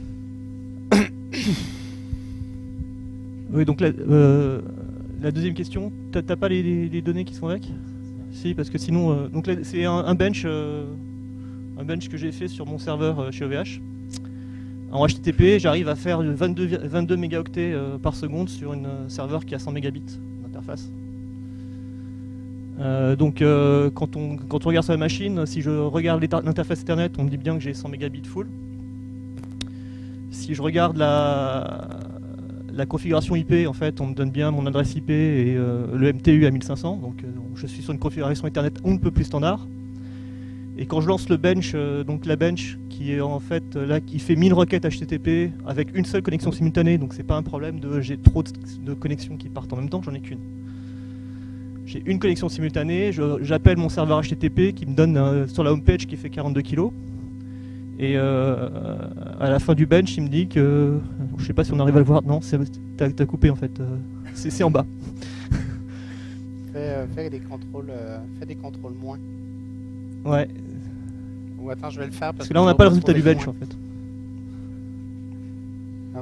Oui, donc la, euh, la deuxième question, t'as t'as pas les, les- les données qui sont avec? Si, parce que sinon, euh, donc là, c'est un, un bench, euh, un bench que j'ai fait sur mon serveur euh, chez O V H. En H T T P, j'arrive à faire vingt-deux, vi- vingt-deux mégaoctets euh, par seconde sur un serveur qui a cent mégabits d'interface. Euh, donc euh, quand, on, quand on regarde sur la machine, si je regarde l'éta- l'interface Ethernet, on me dit bien que j'ai cent mégabits full. Si je regarde la, la configuration I P, en fait, on me donne bien mon adresse I P et euh, le M T U à mille cinq cents, donc euh, je suis sur une configuration Ethernet on ne peut plus standard. Et quand je lance le bench, euh, donc la bench qui est en fait euh, là qui fait mille requêtes H T T P avec une seule connexion simultanée, donc c'est pas un problème de j'ai trop de, de connexions qui partent en même temps, j'en ai qu'une. J'ai une connexion simultanée, je- j'appelle mon serveur H T T P qui me donne euh, sur la homepage qui fait quarante-deux kilos. Et euh, à la fin du bench, il me dit que. Je sais pas si on arrive à le voir. Non, c'est- t'as t'as coupé en fait. euh, C'est c'est en bas. Fais, euh, fais des contrôles, euh, fais des contrôles moins. Ouais. Ou attends, je vais le faire parce, Parce que là, on n'a pas le résultat du bench moins. en fait. Hop.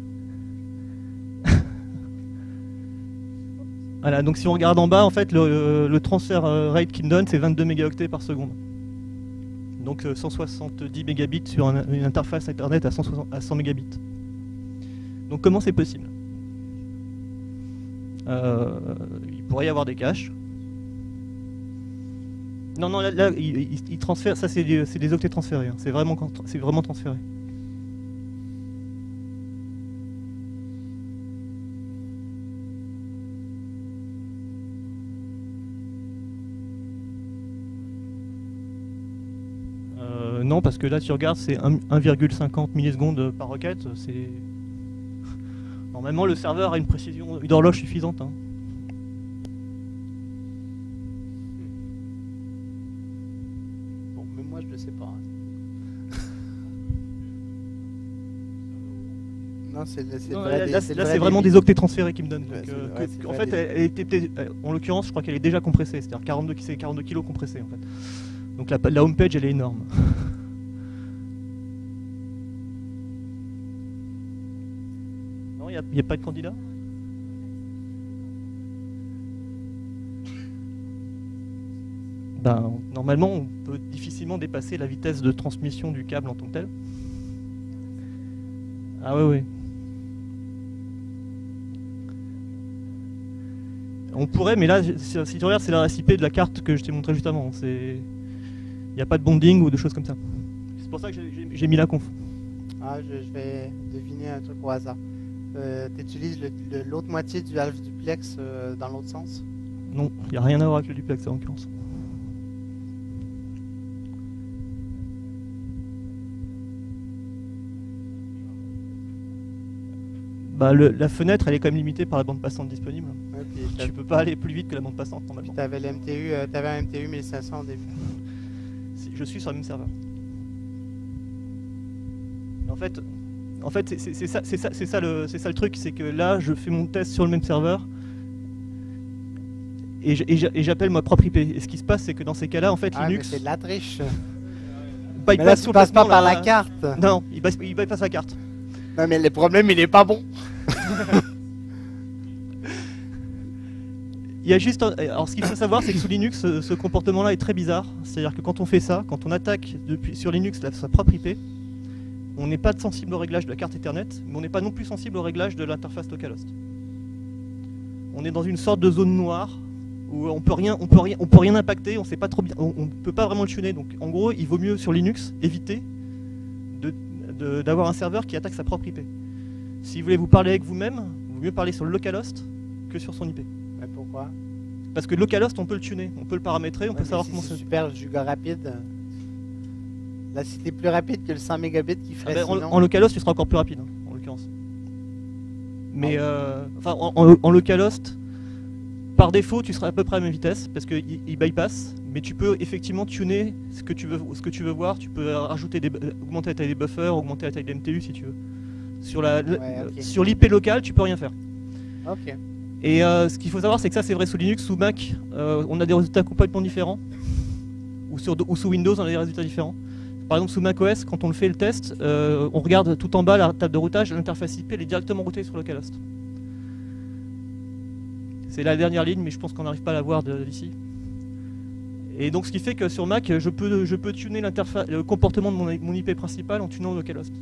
Voilà, donc si on regarde en bas, en fait, le, le transfert euh, rate qu'il me donne, c'est vingt-deux mégaoctets par seconde. Donc euh, cent soixante-dix mégabits sur un- une interface Ethernet à cent soixante à cent mégabits. Donc comment c'est possible? Euh, il pourrait y avoir des caches. Non, non, là, là il, il, il transfère, ça c'est des, des octets transférés, hein. C'est vraiment, c'est vraiment transféré. Euh, non, parce que là tu regardes, c'est un virgule cinquante millisecondes par requête. C'est normalement le serveur a une précision d'horloge suffisante, hein. Bon, mais moi je le sais pas, hein. Non, c'est Là, là c'est vraiment des octets transférés qui me donnent. Donc, ouais, euh, ouais, que, en fait, elle, elle était, en l'occurrence, je crois qu'elle est déjà compressée, c'est-à-dire quarante-deux, quarante-deux kilos compressés en fait. Donc la, la homepage elle est énorme. Non, il n'y a, a pas de candidat. Ben, normalement, on peut difficilement dépasser la vitesse de transmission du câble en tant que tel. Ah ouais, ouais. On pourrait, mais là, si tu regardes, c'est l'adresse I P de la carte que je t'ai montré juste avant. Il n'y a pas de bonding ou de choses comme ça. C'est pour ça que j'ai mis la conf. Ah, je, je vais deviner un truc au hasard. Euh, tu utilises l'autre moitié du half duplex euh, dans l'autre sens? Non, il n'y a rien à voir avec le duplex en l'occurrence. Bah, le, la fenêtre, elle est quand même limitée par la bande passante disponible. Ouais, tu peux pas aller plus vite que la bande passante normalement. Tu avais le M T U, euh, t'avais un M T U mille cinq cents au début. Je suis sur le même serveur. En fait, en fait, c'est ça, c'est ça, c'est ça le, c'est ça le truc, c'est que là, je fais mon test sur le même serveur et j'appelle ma propre I P. Et ce qui se passe, c'est que dans ces cas-là, en fait, ah, Linux. C'est de la triche. Mais là, tu passes pas par la, la carte. Non, il passe, il passe la carte. Non, mais le problème, il est pas bon. Il y a juste un... Alors ce qu'il faut savoir, c'est que sous Linux, ce, ce comportement-là est très bizarre. C'est-à-dire que quand on fait ça, quand on attaque depuis, sur Linux la, sa propre I P, on n'est pas sensible au réglage de la carte Ethernet, mais on n'est pas non plus sensible au réglage de l'interface localhost. On est dans une sorte de zone noire où on peut rien, on peut rien, on peut rien impacter, on sait pas trop bien, on, on peut pas vraiment le tuner. Donc en gros, il vaut mieux sur Linux éviter de d'avoir un serveur qui attaque sa propre I P. Si vous voulez vous parler avec vous-même, il vaut mieux parler sur le localhost que sur son I P. Mais pourquoi? Parce que le localhost, on peut le tuner, on peut le paramétrer, on ouais, peut savoir si comment c'est ça... super giga rapide. Là, si t'es plus rapide que le cent mégabits qui ferait ah ben, sinon... en, en localhost, tu seras encore plus rapide, hein, en l'occurrence. Mais, ah, euh, enfin, en, en, en localhost, par défaut, tu seras à peu près à la même vitesse, parce qu'il il bypass, mais tu peux effectivement tuner ce que tu veux, ce que tu veux voir, tu peux rajouter des, augmenter la taille des buffers, augmenter la taille des M T U si tu veux. Sur la, ouais, okay. Sur l'I P locale, tu peux rien faire. Ok. Et euh, ce qu'il faut savoir, c'est que ça, c'est vrai sous Linux, sous Mac, euh, on a des résultats complètement différents. Ou, sur, ou sous Windows, on a des résultats différents. Par exemple, sous macOS, quand on le fait le test, euh, on regarde tout en bas la table de routage, l'interface I P, elle est directement routée sur localhost. C'est la dernière ligne, mais je pense qu'on n'arrive pas à la voir d'ici. Et donc, ce qui fait que sur Mac, je peux, je peux tuner le comportement de mon, mon I P principal en tunant localhost.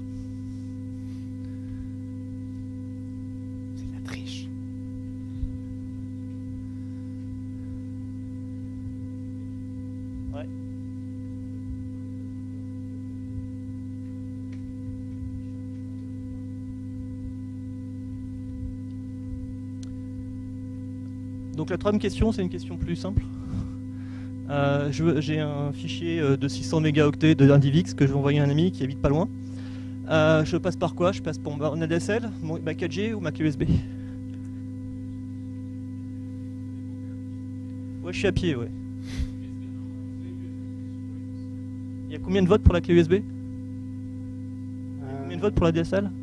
Donc la troisième question, c'est une question plus simple. Euh, J'ai un fichier de six cents mégaoctets d'un DivX que je vais envoyer à un ami qui habite pas loin. Euh, je passe par quoi? Je passe par mon A D S L, ma quatre G ou ma clé U S B? Ouais, je suis à pied, ouais. Il y a combien de votes pour la clé U S B? Il y a combien de votes pour la A D S L?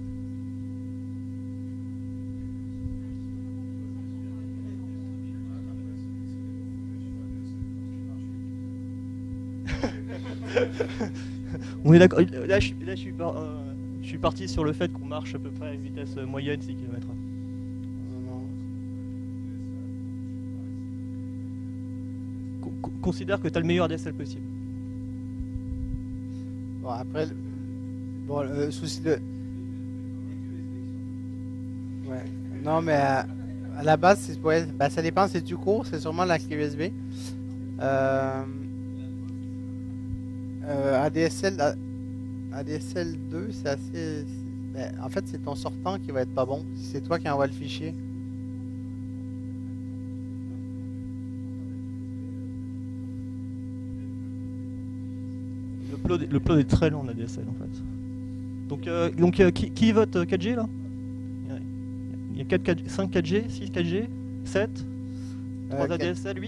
On est d'accord. Là, je, là je, suis par, euh, je suis parti sur le fait qu'on marche à peu près à une vitesse moyenne six kilomètres heure. Con considère que tu as le meilleur A D S L possible. Bon, après, bon, le souci de... Ouais. Non, mais euh, à la base, c'est, ouais, ben, ça dépend, c'est du court, c'est sûrement la clé U S B. Euh, euh, A D S L, A D S L deux, c'est assez... c'est- ben, en fait, c'est ton sortant qui va être pas bon. C'est toi qui envoie le fichier. L'upload l'upload est très lent en A D S L en fait. Donc, euh, donc euh, qui, qui vote euh, quatre G là? Il y a quatre, quatre, cinq quatre G, six quatre G, sept, trois Euh, A D S L, huit.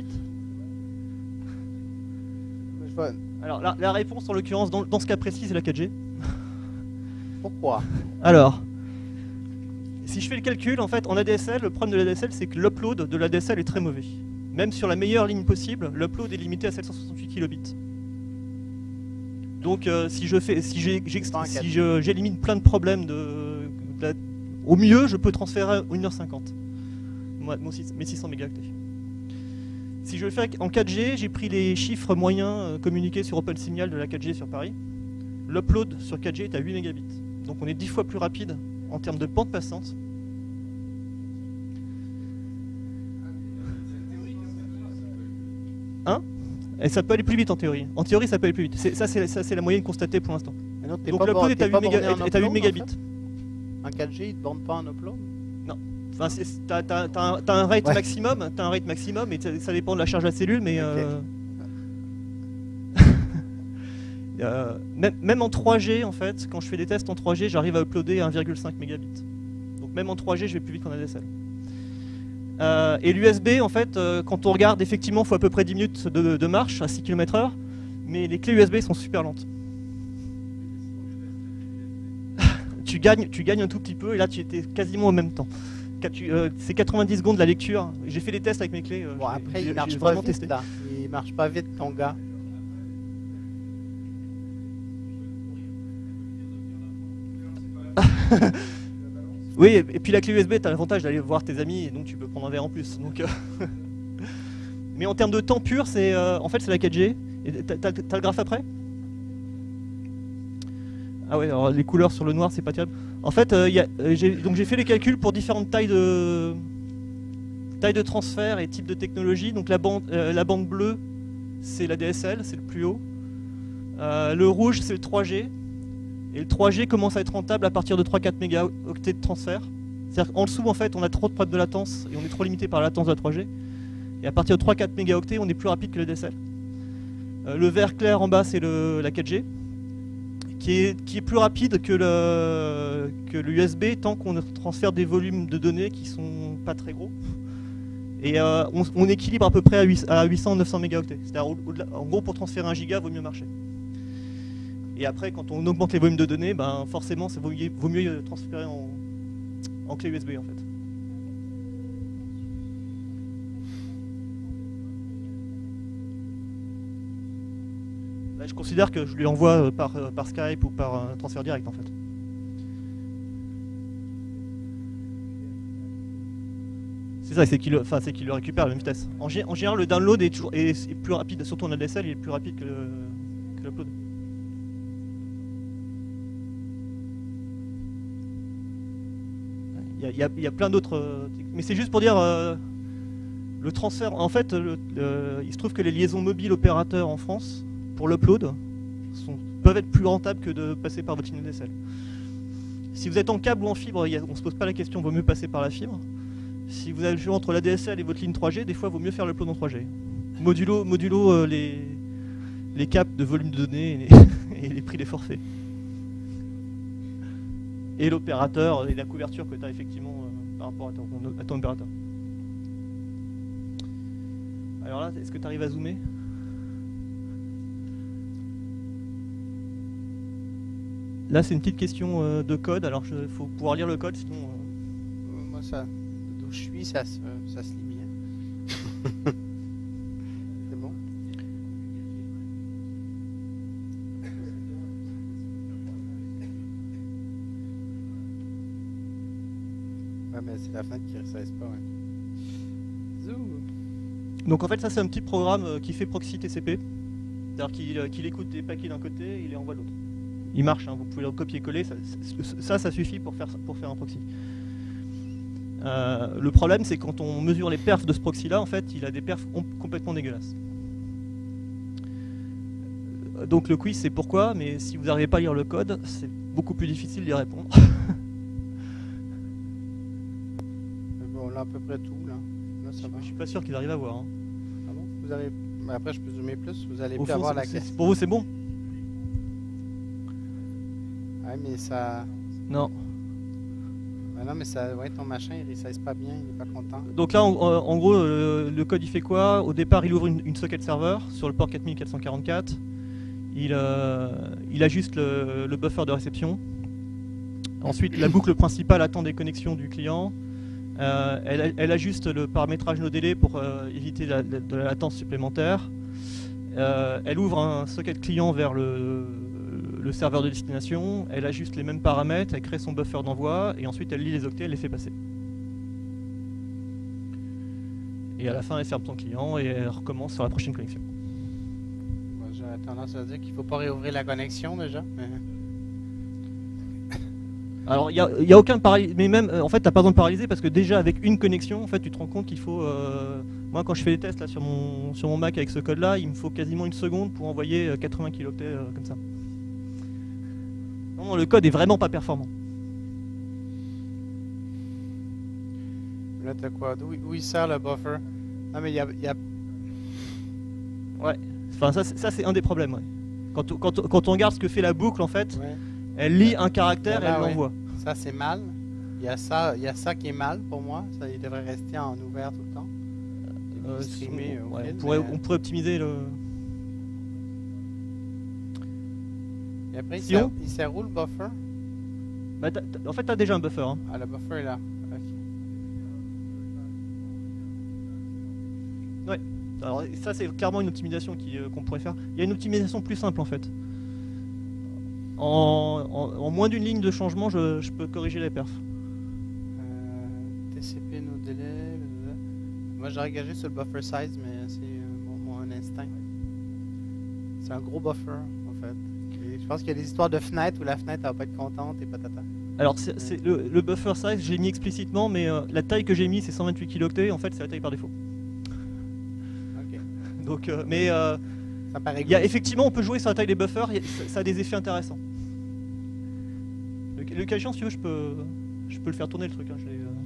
Je vois- Alors la, la réponse en l'occurrence dans, dans ce cas précis c'est la quatre G. Pourquoi? Alors, si je fais le calcul, en fait, en A D S L, le problème de l'A D S L, c'est que l'upload de l'A D S L est très mauvais. Même sur la meilleure ligne possible, l'upload est limité à sept cent soixante-huit kilobits. Donc, euh, si je fais, si j'ai- j'ex- Pas un si quatre. je- j'élimine plein de problèmes de, de la- au mieux, je peux transférer une heure cinquante. Moi, mon six- mes six cents mégaoctets. Si je le fais en quatre G, j'ai pris les chiffres moyens euh, communiqués sur OpenSignal de la quatre G sur Paris. L'upload sur quatre G est à huit mégabits. Donc on est dix fois plus rapide en termes de bande passante. Hein? Et ça peut aller plus vite en théorie. En théorie, ça peut aller plus vite. C'est- Ça, c'est ça, c'est la moyenne constatée pour l'instant. Mais non, t'es Donc pas l'upload bor- est t'es à pas huit méga- borné en est à huit upload, en mégabits. fait? En quatre G, il te borne pas en upload? Enfin, c'est- t'as t'as- t'as un, t'as un rate Ouais. maximum, t'as un rate maximum, et ça, ça dépend de la charge de la cellule, mais Ok. euh, euh, même, même en trois G, en fait, quand je fais des tests en trois G, j'arrive à uploader un virgule cinq mégabits. Donc même en trois G, je vais plus vite qu'en A D S L. Euh, et l'U S B, en fait, euh, quand on regarde, effectivement, il faut à peu près dix minutes de, de marche à six kilomètres heure, mais les clés U S B sont super lentes. tu, gagnes, tu gagnes un tout petit peu, et là, tu étais quasiment au même temps. Quand tu- euh, c'est quatre-vingt-dix secondes la lecture. J'ai fait des tests avec mes clés. euh, Bon, j'ai- après, j'ai- il marche j'ai pas vraiment vite, testé. là. Il marche pas vite, ton gars. Oui, et et puis la clé U S B, tu as l'avantage d'aller voir tes amis, et donc tu peux prendre un verre en plus. Donc, euh, mais en termes de temps pur, c'est euh, en fait c'est la quatre G. Et t'as, t'as- t'as le graphe après? Ah ouais, alors les couleurs sur le noir, c'est pas terrible. En fait, euh, y a- euh, j'ai, donc j'ai fait les calculs pour différentes tailles de tailles de transfert et types de technologie. Donc la bande, euh, la bande bleue, c'est la D S L, c'est le plus haut. Euh, le rouge, c'est le trois G. Et le trois G commence à être rentable à partir de trois à quatre mégaoctets de transfert. C'est-à-dire qu'en dessous, en fait, on a trop de problèmes de latence et on est trop limité par la latence de la trois G. Et à partir de trois à quatre mégaoctets, on est plus rapide que le D S L. Euh, le vert clair en bas, c'est le- la quatre G, qui est, qui est plus rapide que le, que le U S B tant qu'on transfère des volumes de données qui sont pas très gros. Et euh, on, on équilibre à peu près à, huit à huit cents neuf cents mégaoctets. C'est-à-dire, au- au-delà- en gros, pour transférer un giga, vaut mieux marcher. Et après, quand on augmente les volumes de données, ben forcément, ça vaut mieux, vaut mieux transférer en, en clé U S B en fait. Là, je considère que je lui envoie euh, par, euh, par Skype ou par euh, transfert direct en fait. C'est ça, c'est qu'il le, enfin, c'est qu'il le récupère à la même vitesse. En, gé- en général, le download est, toujours, est, est plus rapide, surtout en A D S L, il est plus rapide que, le, que l'upload. Il y a, il y a- il y a plein d'autres... euh, mais c'est juste pour dire... euh, le transfert... En fait, le- le- il se trouve que les liaisons mobiles opérateurs en France, pour l'upload, sont- peuvent être plus rentables que de passer par votre ligne A D S L. Si vous êtes en câble ou en fibre, il y a- on ne se pose pas la question, vaut mieux passer par la fibre. Si vous avez le choix entre l'A D S L et votre ligne trois G, des fois, il vaut mieux faire l'upload en trois G. Modulo, modulo euh, les, les caps de volume de données et les, et les prix des forfaits. Et l'opérateur et la couverture que tu as effectivement euh, par rapport à ton, à ton opérateur. Alors là, est-ce que tu arrives à zoomer? Là, c'est une petite question euh, de code, alors il faut pouvoir lire le code, sinon... euh, Euh, Moi, ça, d'où je suis, ça se, ça se lit bien. C'est bon? Ouais, mais c'est la fenêtre qui ne reste pas, ouais. Zoom. Donc en fait, ça c'est un petit programme euh, qui fait proxy T C P. C'est-à-dire qu'il euh, qu'il écoute des paquets d'un côté et il les envoie de l'autre. Il marche, hein, vous pouvez le copier-coller, ça, ça, ça, ça suffit pour faire, pour faire un proxy. Euh, le problème, c'est quand on mesure les perfs de ce proxy-là, en fait, il a des perfs complètement dégueulasses. Donc le quiz, c'est pourquoi, mais si vous n'arrivez pas à lire le code, c'est beaucoup plus difficile d'y répondre. Bon, là, à peu près tout, là. Là, ça va. Je suis pas sûr qu'ils arrivent à voir. Hein. Ah bon? Vous avez... mais après, je peux zoomer plus, vous allez Au plus fond, avoir la c'est- question. c'est- pour vous, c'est bon? Ouais, mais ça... Non. Ben non, mais ça... Ouais, ton machin, il resize pas bien, il est pas content. Donc là, en, en gros, euh, le code, il fait quoi? Au départ, il ouvre une, une socket serveur sur le port quatre mille quatre cent quarante-quatre. Il, euh, il ajuste le, le buffer de réception. Ensuite, la boucle principale attend des connexions du client. Euh, elle, elle ajuste le paramétrage no délai pour euh, éviter la, la- de la latence supplémentaire. Euh, elle ouvre un socket client vers le, le serveur de destination. Elle ajuste les mêmes paramètres, elle crée son buffer d'envoi et ensuite elle lit les octets, elle les fait passer. Et à la fin, elle ferme son client et elle recommence sur la prochaine connexion. Bon, j'aurais tendance à dire qu'il faut pas réouvrir la connexion, déjà, mais... Alors, il n'y a, y a aucun paralysé, mais même, euh, en fait, tu n'as pas besoin de paralyser parce que déjà avec une connexion, en fait, tu te rends compte qu'il faut. euh, moi, quand je fais les tests là sur mon sur mon Mac avec ce code-là, il me faut quasiment une seconde pour envoyer euh, quatre-vingts kilooctets euh, comme ça. Non, non, le code est vraiment pas performant. Là, t'as quoi? D'où où il sert le buffer? Non, mais il y a... il y a... Ouais. Enfin, ça, c'est- ça c'est un des problèmes. Ouais. Quand, on- quand, on- quand on regarde ce que fait la boucle, en fait, Ouais. elle lit un caractère et Voilà, elle ouais. l'envoie. Ça, c'est mal. Il y a ça, il y a ça qui est mal pour moi. Ça, il devrait rester en ouvert tout le temps. Euh, Streamer on, au ouais, fil, on pourrait, mais- on pourrait optimiser le. Et après, il Sinon- sert, il sert où le buffer? Bah, t'as- t'as- en fait, tu as déjà un buffer. Hein. Ah, le buffer est là. Ok. Alors ça c'est clairement une optimisation qui, euh, qu'on pourrait faire. Il y a une optimisation plus simple en fait. En, en- en moins d'une ligne de changement, je, je peux corriger les perfs. Euh, T C P, no délai. blablabla. Moi, j'aurais gagé sur le buffer size, mais c'est euh, mon, mon instinct. C'est un gros buffer, en fait. Et je pense qu'il y a des histoires de fenêtre où la fenêtre elle va pas être contente et patata. Alors c'est, c'est le, le buffer size, je l'ai mis explicitement, mais euh, la taille que j'ai mis c'est cent vingt-huit kilooctets, en fait c'est la taille par défaut. Ok. Donc, euh, mais euh, Ça paraît il y a, good. effectivement on peut jouer sur la taille des buffers, il y a- ça, ça a des effets intéressants. Le, le cas échéant, si tu veux, je peux, je peux le faire tourner le truc. Hein, je l'ai, euh,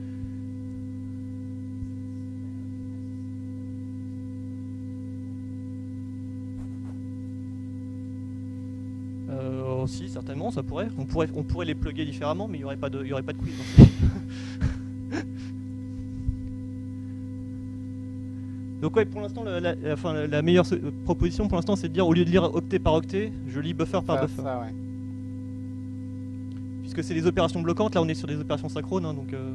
Euh, aussi, certainement, ça pourrait. On pourrait, on pourrait les plugger différemment, mais il n'y aurait pas de, il y aurait pas de quiz. dans ce cas. Donc ouais, pour l'instant, la, la- la- enfin, la- la meilleure so- proposition pour l'instant, c'est de dire au lieu de lire octet par octet, je lis buffer par Faire buffer. ça, ouais. Puisque c'est des opérations bloquantes, là on est sur des opérations synchrones, hein, donc. euh,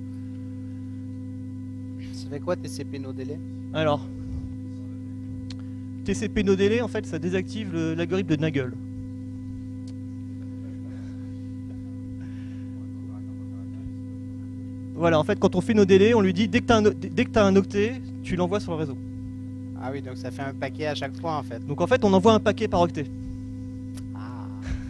Ça fait quoi T C P no délai? Alors, T C P no délai, en fait, ça désactive le- l'algorithme de Nagel. Voilà, en fait, quand on fait nos délais, on lui dit dès que tu as un, o- dès que t'as un octet, tu l'envoies sur le réseau. Ah oui, donc ça fait un paquet à chaque fois, en fait. Donc en fait, on envoie un paquet par octet. Ah.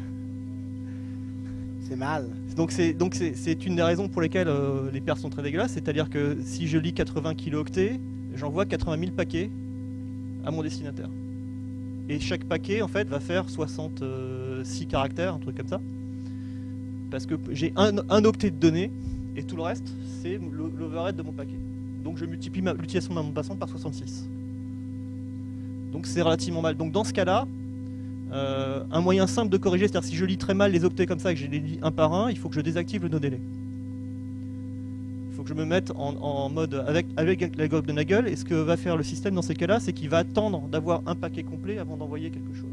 C'est mal. Donc c'est donc c'est c'est une des raisons pour lesquelles euh, les perfs sont très dégueulasses, c'est-à-dire que si je lis quatre-vingts kilooctets, j'envoie quatre-vingt mille paquets à mon destinataire. Et chaque paquet en fait va faire soixante-six caractères, un truc comme ça. Parce que j'ai un, un octet de données et tout le reste c'est le- l'overhead de mon paquet. Donc je multiplie ma- l'utilisation de ma bande passante par soixante-six. Donc c'est relativement mal. Donc dans ce cas-là, Euh, un moyen simple de corriger, c'est-à-dire si je lis très mal les octets comme ça et que je les lis un par un, il faut que je désactive le no délai. Il faut que je me mette en, en mode avec, avec l'algorithme de Nagel, et ce que va faire le système dans ces cas-là, c'est qu'il va attendre d'avoir un paquet complet avant d'envoyer quelque chose.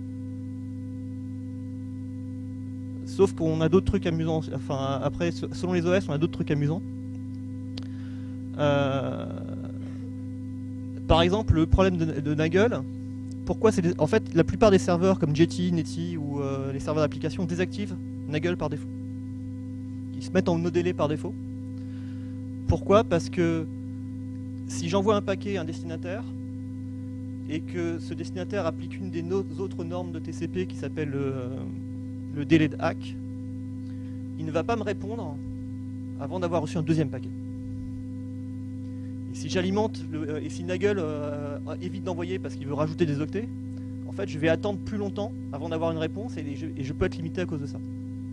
Sauf qu'on a d'autres trucs amusants, enfin après, selon les O S, on a d'autres trucs amusants. Euh, par exemple, le problème de, de Nagel, pourquoi c'est des- en fait la plupart des serveurs comme Jetty, Netty ou euh, les serveurs d'application désactivent Nagel par défaut. Ils se mettent en no délai par défaut. Pourquoi? Parce que si j'envoie un paquet à un destinataire et que ce destinataire applique une des no- autres normes de T C P qui s'appelle le, le délai de hack, il ne va pas me répondre avant d'avoir reçu un deuxième paquet. Et si j'alimente, le, et si Nagel euh, évite d'envoyer parce qu'il veut rajouter des octets, en fait je vais attendre plus longtemps avant d'avoir une réponse et, les, et je peux être limité à cause de ça.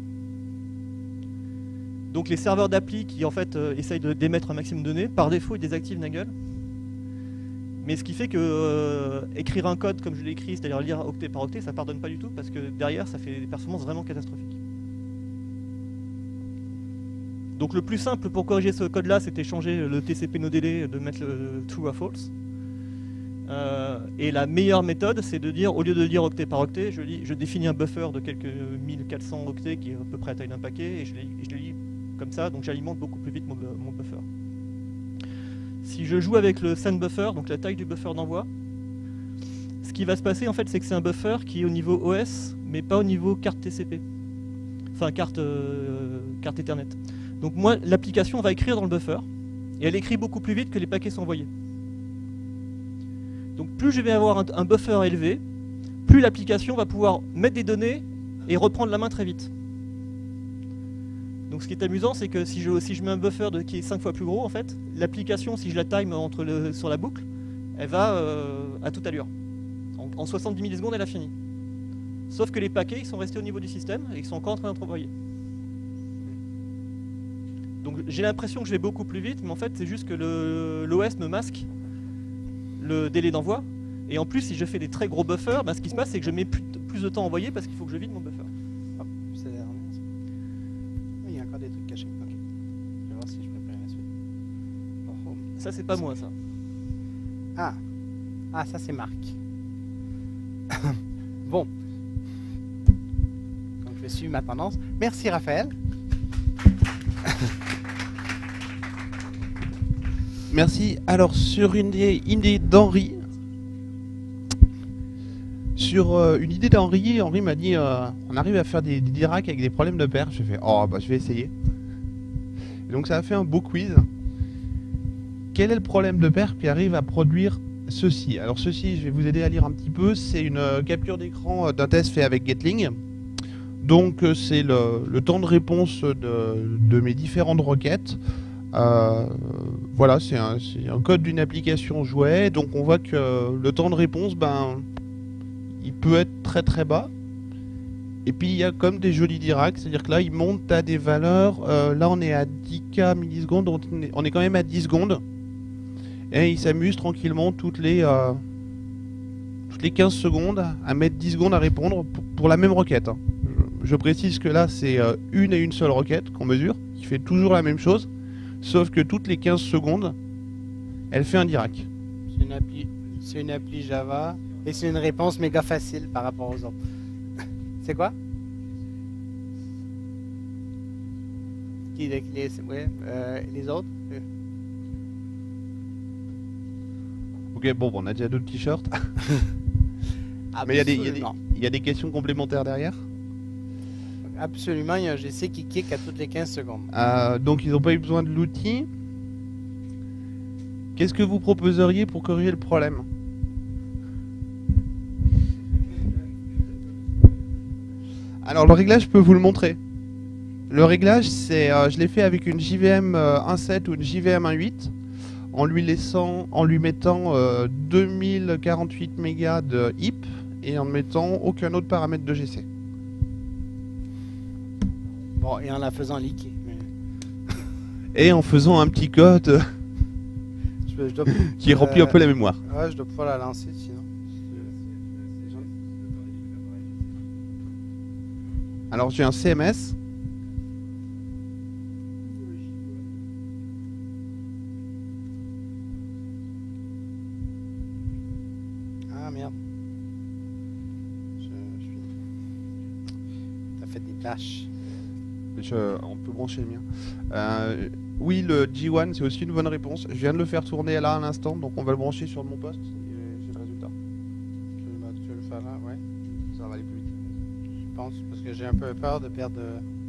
Donc les serveurs d'appli qui en fait euh, essayent d'émettre un maximum de données, par défaut ils désactivent Nagel. Mais ce qui fait que euh, écrire un code comme je l'ai écrit, c'est-à-dire lire octet par octet, ça pardonne pas du tout parce que derrière ça fait des performances vraiment catastrophiques. Donc le plus simple pour corriger ce code-là, c'était changer le T C P no delay, de mettre le true à false. Euh, et la meilleure méthode, c'est de dire, au lieu de lire octet par octet, je, lis, je définis un buffer de quelques mille quatre cents octets qui est à peu près la taille d'un paquet, et je, les, je le lis comme ça, donc j'alimente beaucoup plus vite mon, mon buffer. Si je joue avec le send buffer, donc la taille du buffer d'envoi, ce qui va se passer en fait, c'est que c'est un buffer qui est au niveau O S, mais pas au niveau carte T C P. Enfin, carte, euh, carte Ethernet. Donc moi, l'application va écrire dans le buffer, et elle écrit beaucoup plus vite que les paquets sont envoyés. Donc plus je vais avoir un, un buffer élevé, plus l'application va pouvoir mettre des données et reprendre la main très vite. Donc ce qui est amusant, c'est que si je, si je mets un buffer de, qui est cinq fois plus gros, en fait, l'application, si je la time entre le, sur la boucle, elle va euh, à toute allure. En, en soixante-dix millisecondes, elle a fini. Sauf que les paquets, ils sont restés au niveau du système et ils sont encore en train d'être envoyés. Donc j'ai l'impression que je vais beaucoup plus vite, mais en fait, c'est juste que l'O S me masque le délai d'envoi. Et en plus, si je fais des très gros buffers, ben, ce qui se passe, c'est que je mets plus, plus de temps à envoyer parce qu'il faut que je vide mon buffer. Hop, c'est la dernière. Il y a encore des trucs cachés. Ok. Je vais voir si je peux préparer la suite. Oh, oh. Ça, c'est pas moi, ça. Ah, ah ça c'est Marc. Bon. Donc je vais suivre ma tendance. Merci Raphaël. Merci. Alors, sur une idée, une idée d'Henri, sur euh, une idée d'Henri, Henri m'a dit euh, on arrive à faire des, des Dirac avec des problèmes de paire. J'ai fait oh, bah je vais essayer. Et donc, ça a fait un beau quiz. Quel est le problème de paire qui arrive à produire ceci? Alors, ceci, je vais vous aider à lire un petit peu. C'est une euh, capture d'écran euh, d'un test fait avec Gatling. Donc, euh, c'est le, le temps de réponse de, de mes différentes requêtes. Euh, voilà, c'est un, un code d'une application jouet, donc on voit que le temps de réponse, ben, il peut être très très bas. Et puis il y a comme des jolis Dirac, c'est-à-dire que là il monte à des valeurs, euh, là on est à dix K millisecondes, donc on est, on est quand même à dix secondes. Et il s'amuse tranquillement toutes les, euh, toutes les quinze secondes à mettre dix secondes à répondre pour, pour la même requête. Hein. Je, je précise que là c'est euh, une et une seule requête qu'on mesure, qui fait toujours la même chose. Sauf que toutes les quinze secondes, elle fait un Dirac. C'est une appli, c'est une appli Java et c'est une réponse méga facile par rapport aux autres. C'est quoi? Qui les, les, ouais, euh, les autres? Ok, bon, on a déjà deux t-shirts. Mais il y, y, y a des questions complémentaires derrière? Absolument, il y a un G C qui kick à toutes les quinze secondes. Euh, donc ils n'ont pas eu besoin de l'outil. Qu'est-ce que vous proposeriez pour corriger le problème? Alors le réglage, je peux vous le montrer. Le réglage, c'est, euh, je l'ai fait avec une J V M euh, un point sept ou une J V M un point huit, en lui laissant, en lui mettant euh, deux mille quarante-huit mégas de I P et en ne mettant aucun autre paramètre de G C. Bon, et en la faisant leaker. Mais... Et en faisant un petit code je, je dois, qui euh, remplit un peu la mémoire. Ouais, je dois pouvoir la lancer sinon. Alors j'ai un C M S. Ah merde. Je, je suis... T'as fait des tâches. Je, on peut brancher le mien. Euh, oui, le G un, c'est aussi une bonne réponse. Je viens de le faire tourner là à l'instant, donc on va le brancher sur mon poste et j'ai le résultat. Tu veux, tu veux le faire là? Ouais. Ça va aller plus vite. Je pense, parce que j'ai un peu peur de perdre...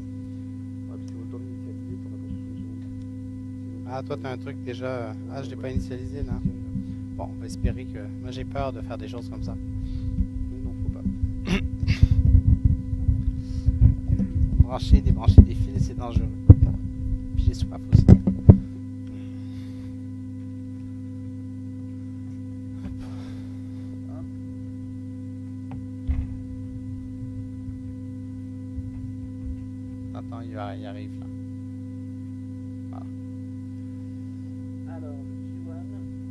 Ah, toi, t'as un truc déjà... Ah, je l'ai pas initialisé, là. Bon, on va espérer que... Moi, j'ai peur de faire des choses comme ça. Mais non, faut pas. Brancher, débrancher des fils, c'est dangereux. Puis j'ai soif aussi. Attends, il, va, il arrive là. Voilà. Alors, le G un.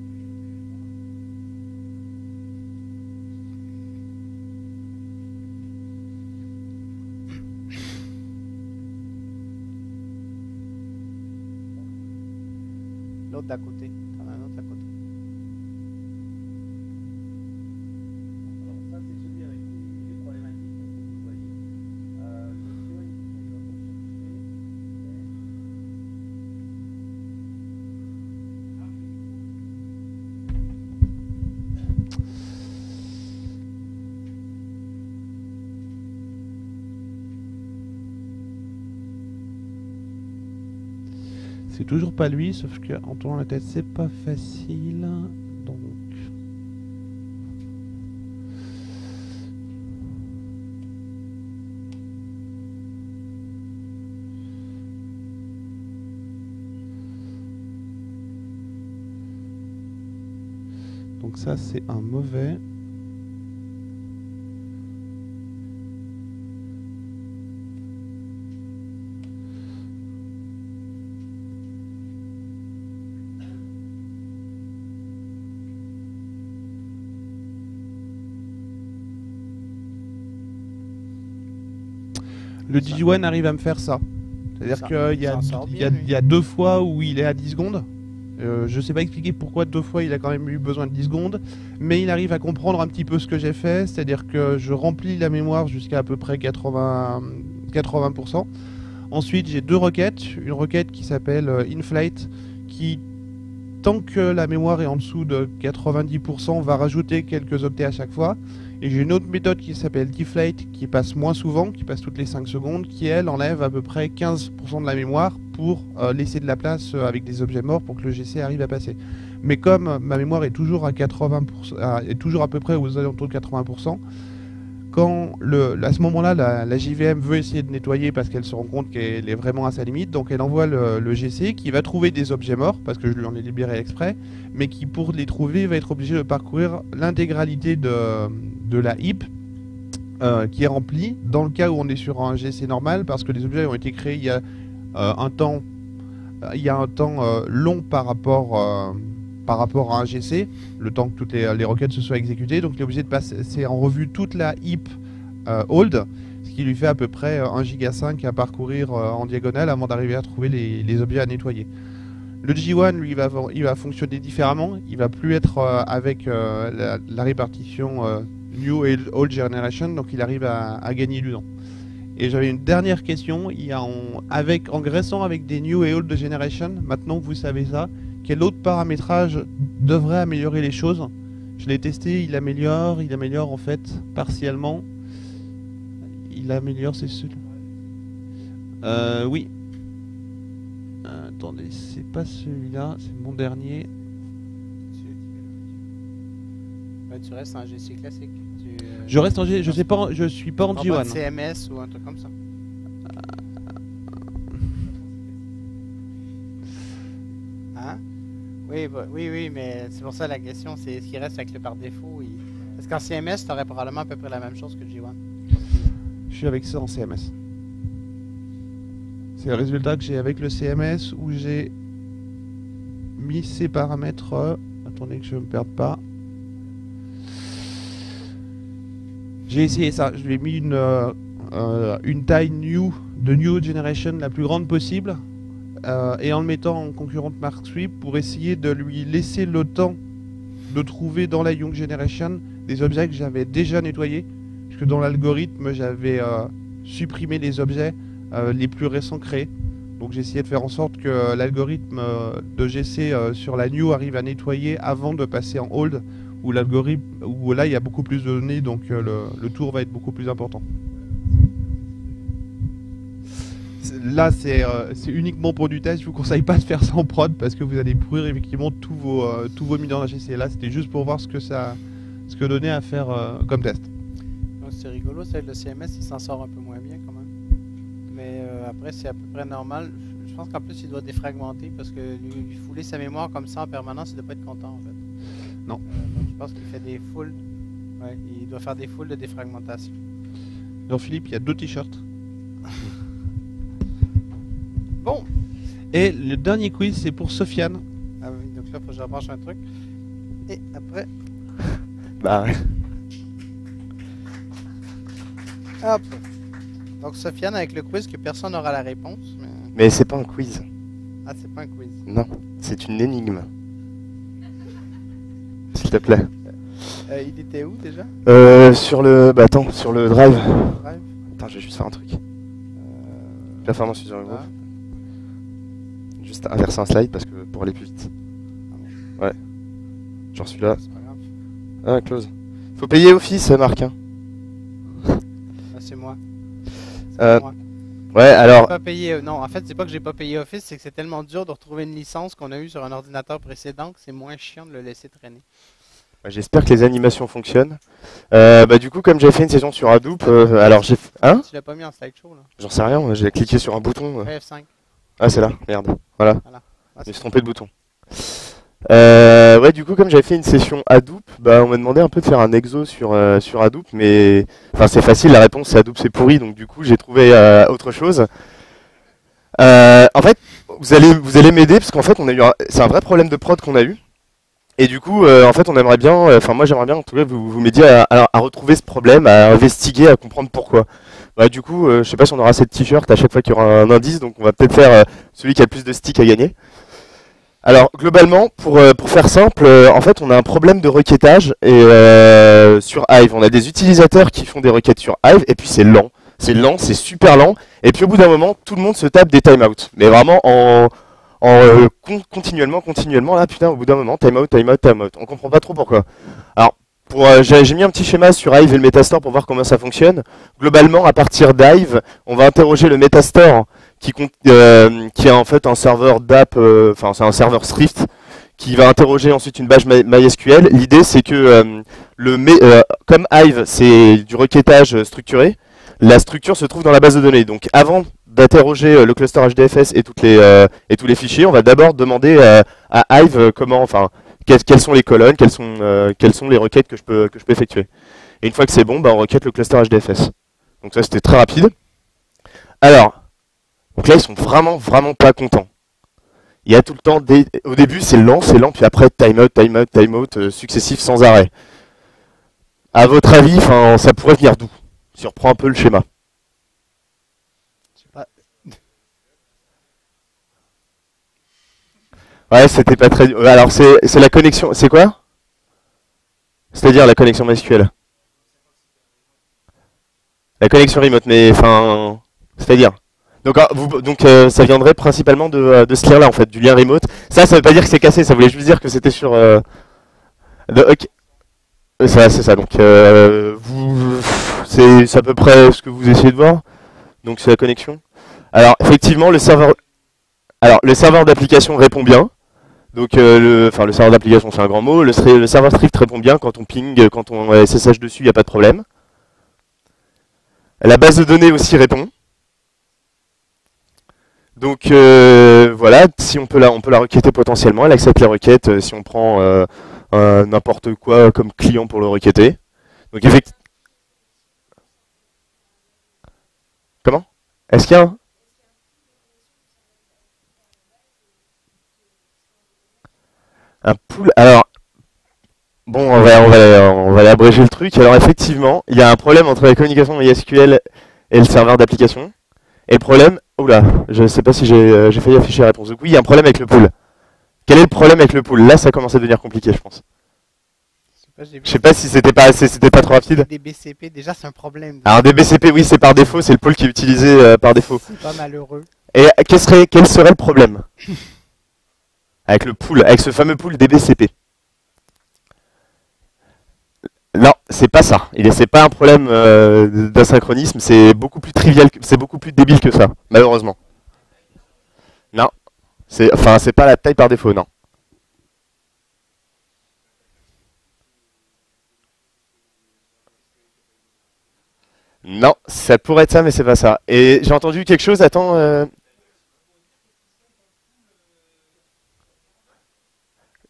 L'autre d'à côté. T'en as un autre à côté. Alors ça c'est celui avec les, les problématiques, comme vous voyez. Euh, le G un, il va C'est toujours pas lui, sauf que en tournant la tête, c'est pas facile. Donc. Donc ça, c'est un mauvais. Le G un arrive à me faire ça. C'est-à-dire qu'il y, a, il y, a, il y a deux fois où il est à dix secondes. Euh, je ne sais pas expliquer pourquoi deux fois il a quand même eu besoin de dix secondes. Mais il arrive à comprendre un petit peu ce que j'ai fait. C'est-à-dire que je remplis la mémoire jusqu'à à peu près quatre-vingts pour cent. Ensuite j'ai deux requêtes. Une requête qui s'appelle Inflate qui, tant que la mémoire est en dessous de quatre-vingt-dix pour cent, va rajouter quelques octets à chaque fois. Et j'ai une autre méthode qui s'appelle Deflate, qui passe moins souvent, qui passe toutes les cinq secondes, qui elle enlève à peu près quinze pour cent de la mémoire pour euh, laisser de la place euh, avec des objets morts pour que le G C arrive à passer. Mais comme euh, ma mémoire est toujours à quatre-vingts pour cent, euh, est toujours à peu près aux alentours de quatre-vingts pour cent, quand le, à ce moment-là, la, la J V M veut essayer de nettoyer parce qu'elle se rend compte qu'elle est vraiment à sa limite, donc elle envoie le, le G C qui va trouver des objets morts, parce que je lui en ai libéré exprès, mais qui pour les trouver va être obligé de parcourir l'intégralité de, de la heap euh, qui est remplie, dans le cas où on est sur un G C normal, parce que les objets ont été créés il y a euh, un temps, euh, il y a un temps euh, long par rapport... Euh, par rapport à un G C, le temps que toutes les, les requêtes se soient exécutées, donc il est obligé de passer en revue toute la heap euh, old, ce qui lui fait à peu près un giga cinq à parcourir euh, en diagonale avant d'arriver à trouver les, les objets à nettoyer. Le G un, lui, il va, il va fonctionner différemment, il va plus être euh, avec euh, la, la répartition euh, New et Old Generation, donc il arrive à, à gagner du temps. Et j'avais une dernière question, il y a en, avec, en graissant avec des New et Old Generation, maintenant que vous savez ça, quel autre paramétrage devrait améliorer les choses? Je l'ai testé, il améliore, il améliore en fait partiellement. Il améliore, c'est celui. Euh, oui. Euh, attendez, c'est pas celui-là, c'est mon dernier. Ouais, tu restes en G C classique. Tu, euh, je reste en G C, je sais pas, je suis pas en G un. C M S ou un truc comme ça. Hein? Oui, oui, oui, mais c'est pour ça la question, c'est ce qui reste avec le par défaut. Il... Parce qu'en C M S, tu aurais probablement à peu près la même chose que le G un. Je suis avec ça en C M S. C'est le résultat que j'ai avec le C M S où j'ai mis ces paramètres. Euh, attendez que je ne me perde pas. J'ai essayé ça. Je lui ai mis une, euh, euh, une taille new de New Generation la plus grande possible. Euh, et en le mettant en concurrente Mark Sweep pour essayer de lui laisser le temps de trouver dans la Young Generation des objets que j'avais déjà nettoyés, puisque dans l'algorithme j'avais euh, supprimé les objets euh, les plus récents créés. Donc j'ai essayé de faire en sorte que l'algorithme euh, de G C euh, sur la New arrive à nettoyer avant de passer en Old, où l'algorithme, où là il y a beaucoup plus de données, donc euh, le, le tour va être beaucoup plus important. Là, c'est euh, uniquement pour du test. Je vous conseille pas de faire ça en prod parce que vous allez pourrir effectivement tous vos, euh, tous vos mineurs G C. Là, c'était juste pour voir ce que ça ce que donnait à faire euh, comme test. C'est rigolo, c'est le C M S, il s'en sort un peu moins bien quand même. Mais euh, après, c'est à peu près normal. pense qu'en plus, il doit défragmenter parce que lui, lui fouler sa mémoire comme ça en permanence, il doit pas être content en fait. Non. Euh, donc, je pense qu'il fait des foules. Ouais, il doit faire des foules de défragmentation. Alors Philippe, il y a deux t-shirts. Bon. Et le dernier quiz, c'est pour Sofiane. Ah oui, donc là, faut que je rebranche un truc. Et après, Bah ouais. hop. Donc Sofiane avec le quiz que personne n'aura la réponse. Mais... Mais c'est pas un quiz. Ah, c'est pas un quiz. Non, c'est une énigme. S'il te plaît. Euh, il était où déjà? Euh, sur le... Bah attends, sur le drive. Drive. Attends, je vais juste faire un truc. Euh... Performance user là. group. Juste inverser un slide parce que pour aller plus vite. Ouais. Genre celui-là. C'est pas grave. Ah, close. Faut payer Office, Marc. Hein. Ah, c'est moi. C'est Euh, moi. Ouais, J'ai alors... pas payé. euh, Non, en fait, c'est pas que j'ai pas payé Office, c'est que c'est tellement dur de retrouver une licence qu'on a eue sur un ordinateur précédent que c'est moins chiant de le laisser traîner. J'espère que les animations fonctionnent. Euh, bah du coup, comme j'ai fait une session sur Hadoop, euh, alors j'ai... Hein? Tu l'as pas mis en slideshow là? J'en sais rien, j'ai cliqué sur un bouton. euh. Ouais, F cinq. Ah, c'est là, merde. Voilà, Voilà. Ah, je me c'est suis trompé de bouton. Euh, ouais, du coup, comme j'avais fait une session Hadoop, bah on m'a demandé un peu de faire un exo sur, euh, sur Hadoop, mais... Enfin, c'est facile, la réponse c'est Hadoop c'est pourri, donc du coup, j'ai trouvé euh, autre chose. Euh, en fait, vous allez, vous allez m'aider, parce qu'en fait, on a eu un... c'est un vrai problème de prod qu'on a eu. Et du coup, euh, en fait, on aimerait bien, enfin moi j'aimerais bien en tout cas vous, vous m'aidiez à, à, à retrouver ce problème, à investiguer, à comprendre pourquoi. Bah, du coup, euh, je sais pas si on aura cette t-shirt à chaque fois qu'il y aura un indice, donc on va peut-être faire euh, celui qui a le plus de sticks à gagner. Alors globalement, pour, euh, pour faire simple, euh, en fait on a un problème de requêtage et, euh, sur Hive. On a des utilisateurs qui font des requêtes sur Hive et puis c'est lent. C'est lent, c'est super lent. Et puis au bout d'un moment, tout le monde se tape des timeouts. Mais vraiment en... En, euh, con continuellement, continuellement, là putain, au bout d'un moment, timeout, timeout, timeout. On comprend pas trop pourquoi. Alors, pour, euh, j'ai mis un petit schéma sur Hive et le Metastore pour voir comment ça fonctionne. Globalement, à partir d'Hive, on va interroger le Metastore qui, euh, qui est en fait un serveur d'app, enfin euh, c'est un serveur Swift qui va interroger ensuite une base MySQL. L'idée c'est que euh, le euh, comme Hive c'est du requêtage structuré, la structure se trouve dans la base de données. Donc avant d'interroger le cluster H D F S et, toutes les, euh, et tous les fichiers, on va d'abord demander euh, à Hive euh, comment, enfin, quelles, quelles sont les colonnes, quelles sont, euh, quelles sont les requêtes que je peux, que je peux effectuer. Et une fois que c'est bon, bah, on requête le cluster H D F S. Donc ça c'était très rapide. Alors, donc là ils sont vraiment, vraiment pas contents. Il y a tout le temps, des... au début c'est lent, c'est lent, puis après timeout, timeout, timeout, euh, successif sans arrêt. À votre avis, ça pourrait venir d'où? Si on reprend un peu le schéma. Ouais, c'était pas très... Alors, c'est la connexion... C'est quoi? C'est-à-dire la connexion MySQL. La connexion remote, mais enfin... C'est-à-dire... Donc, ah, vous, donc euh, ça viendrait principalement de, de ce lien-là, en fait, du lien remote. Ça, ça veut pas dire que c'est cassé, ça voulait juste dire que c'était sur... Euh... De... Ok. Ça, c'est ça, donc... Euh, vous... C'est à peu près ce que vous essayez de voir. Donc, c'est la connexion. Alors, effectivement, le serveur... Alors, le serveur d'application répond bien. Donc, euh, le, enfin, le serveur d'application, c'est un grand mot. Le, le serveur Swift répond bien quand on ping, quand on S S H dessus, il n'y a pas de problème. La base de données aussi répond. Donc, euh, voilà, si on peut, la, on peut la requêter potentiellement. Elle accepte les requêtes euh, si on prend euh, n'importe quoi comme client pour le requêter. Donc, effectivement... Comment? Est-ce qu'il y a un... Un pool. Alors, bon, on va, on va, on va abréger le truc. Alors, effectivement, il y a un problème entre la communication MySQL et le serveur d'application. Et le problème, oula, je ne sais pas si j'ai euh, failli afficher la réponse. Donc oui, il y a un problème avec le pool. Quel est le problème avec le pool? Là, ça commence à devenir compliqué, je pense. Je sais pas si c'était pas assez, c'était pas trop rapide. Des B C P, déjà, c'est un problème. Alors des B C P, oui, c'est par défaut, c'est le pool qui est utilisé euh, par défaut. C'est pas malheureux. Et quel serait, quel serait le problème avec le pool, avec ce fameux pool des B C P? Non, c'est pas ça. C'est pas un problème euh, d'asynchronisme, c'est beaucoup plus trivial, c'est beaucoup plus débile que ça, malheureusement. Non, c'est, enfin, c'est pas la taille par défaut, non. Non, ça pourrait être ça, mais c'est pas ça. Et j'ai entendu quelque chose, attends... Euh...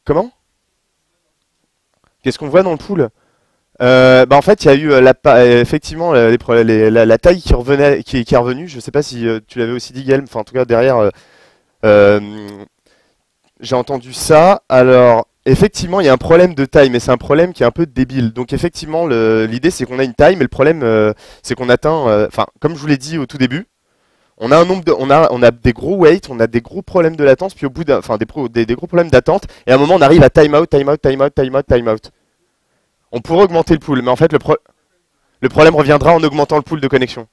Comment? Qu'est-ce qu'on voit dans le pool? Euh, bah en fait, il y a eu euh, la, pa- euh, effectivement euh, les, pro- les- la, la taille qui revenait, qui, qui est revenue. Je sais pas si euh, tu l'avais aussi dit, Guillaume. Enfin, en tout cas, derrière, euh, euh, j'ai entendu ça. Alors, effectivement, il y a un problème de taille, mais c'est un problème qui est un peu débile. Donc, effectivement, le- l'idée, c'est qu'on a une taille, mais le problème, euh, c'est qu'on atteint. euh, Enfin, comme je vous l'ai dit au tout début, on a un nombre de, on a, on a des gros weights, on a des gros problèmes de latence, puis au bout d'un, enfin, des, pro- des, des gros problèmes d'attente. Et à un moment, on arrive à timeout, timeout, timeout, timeout, timeout. On pourrait augmenter le pool, mais en fait, le, pro- le problème reviendra en augmentant le pool de connexion.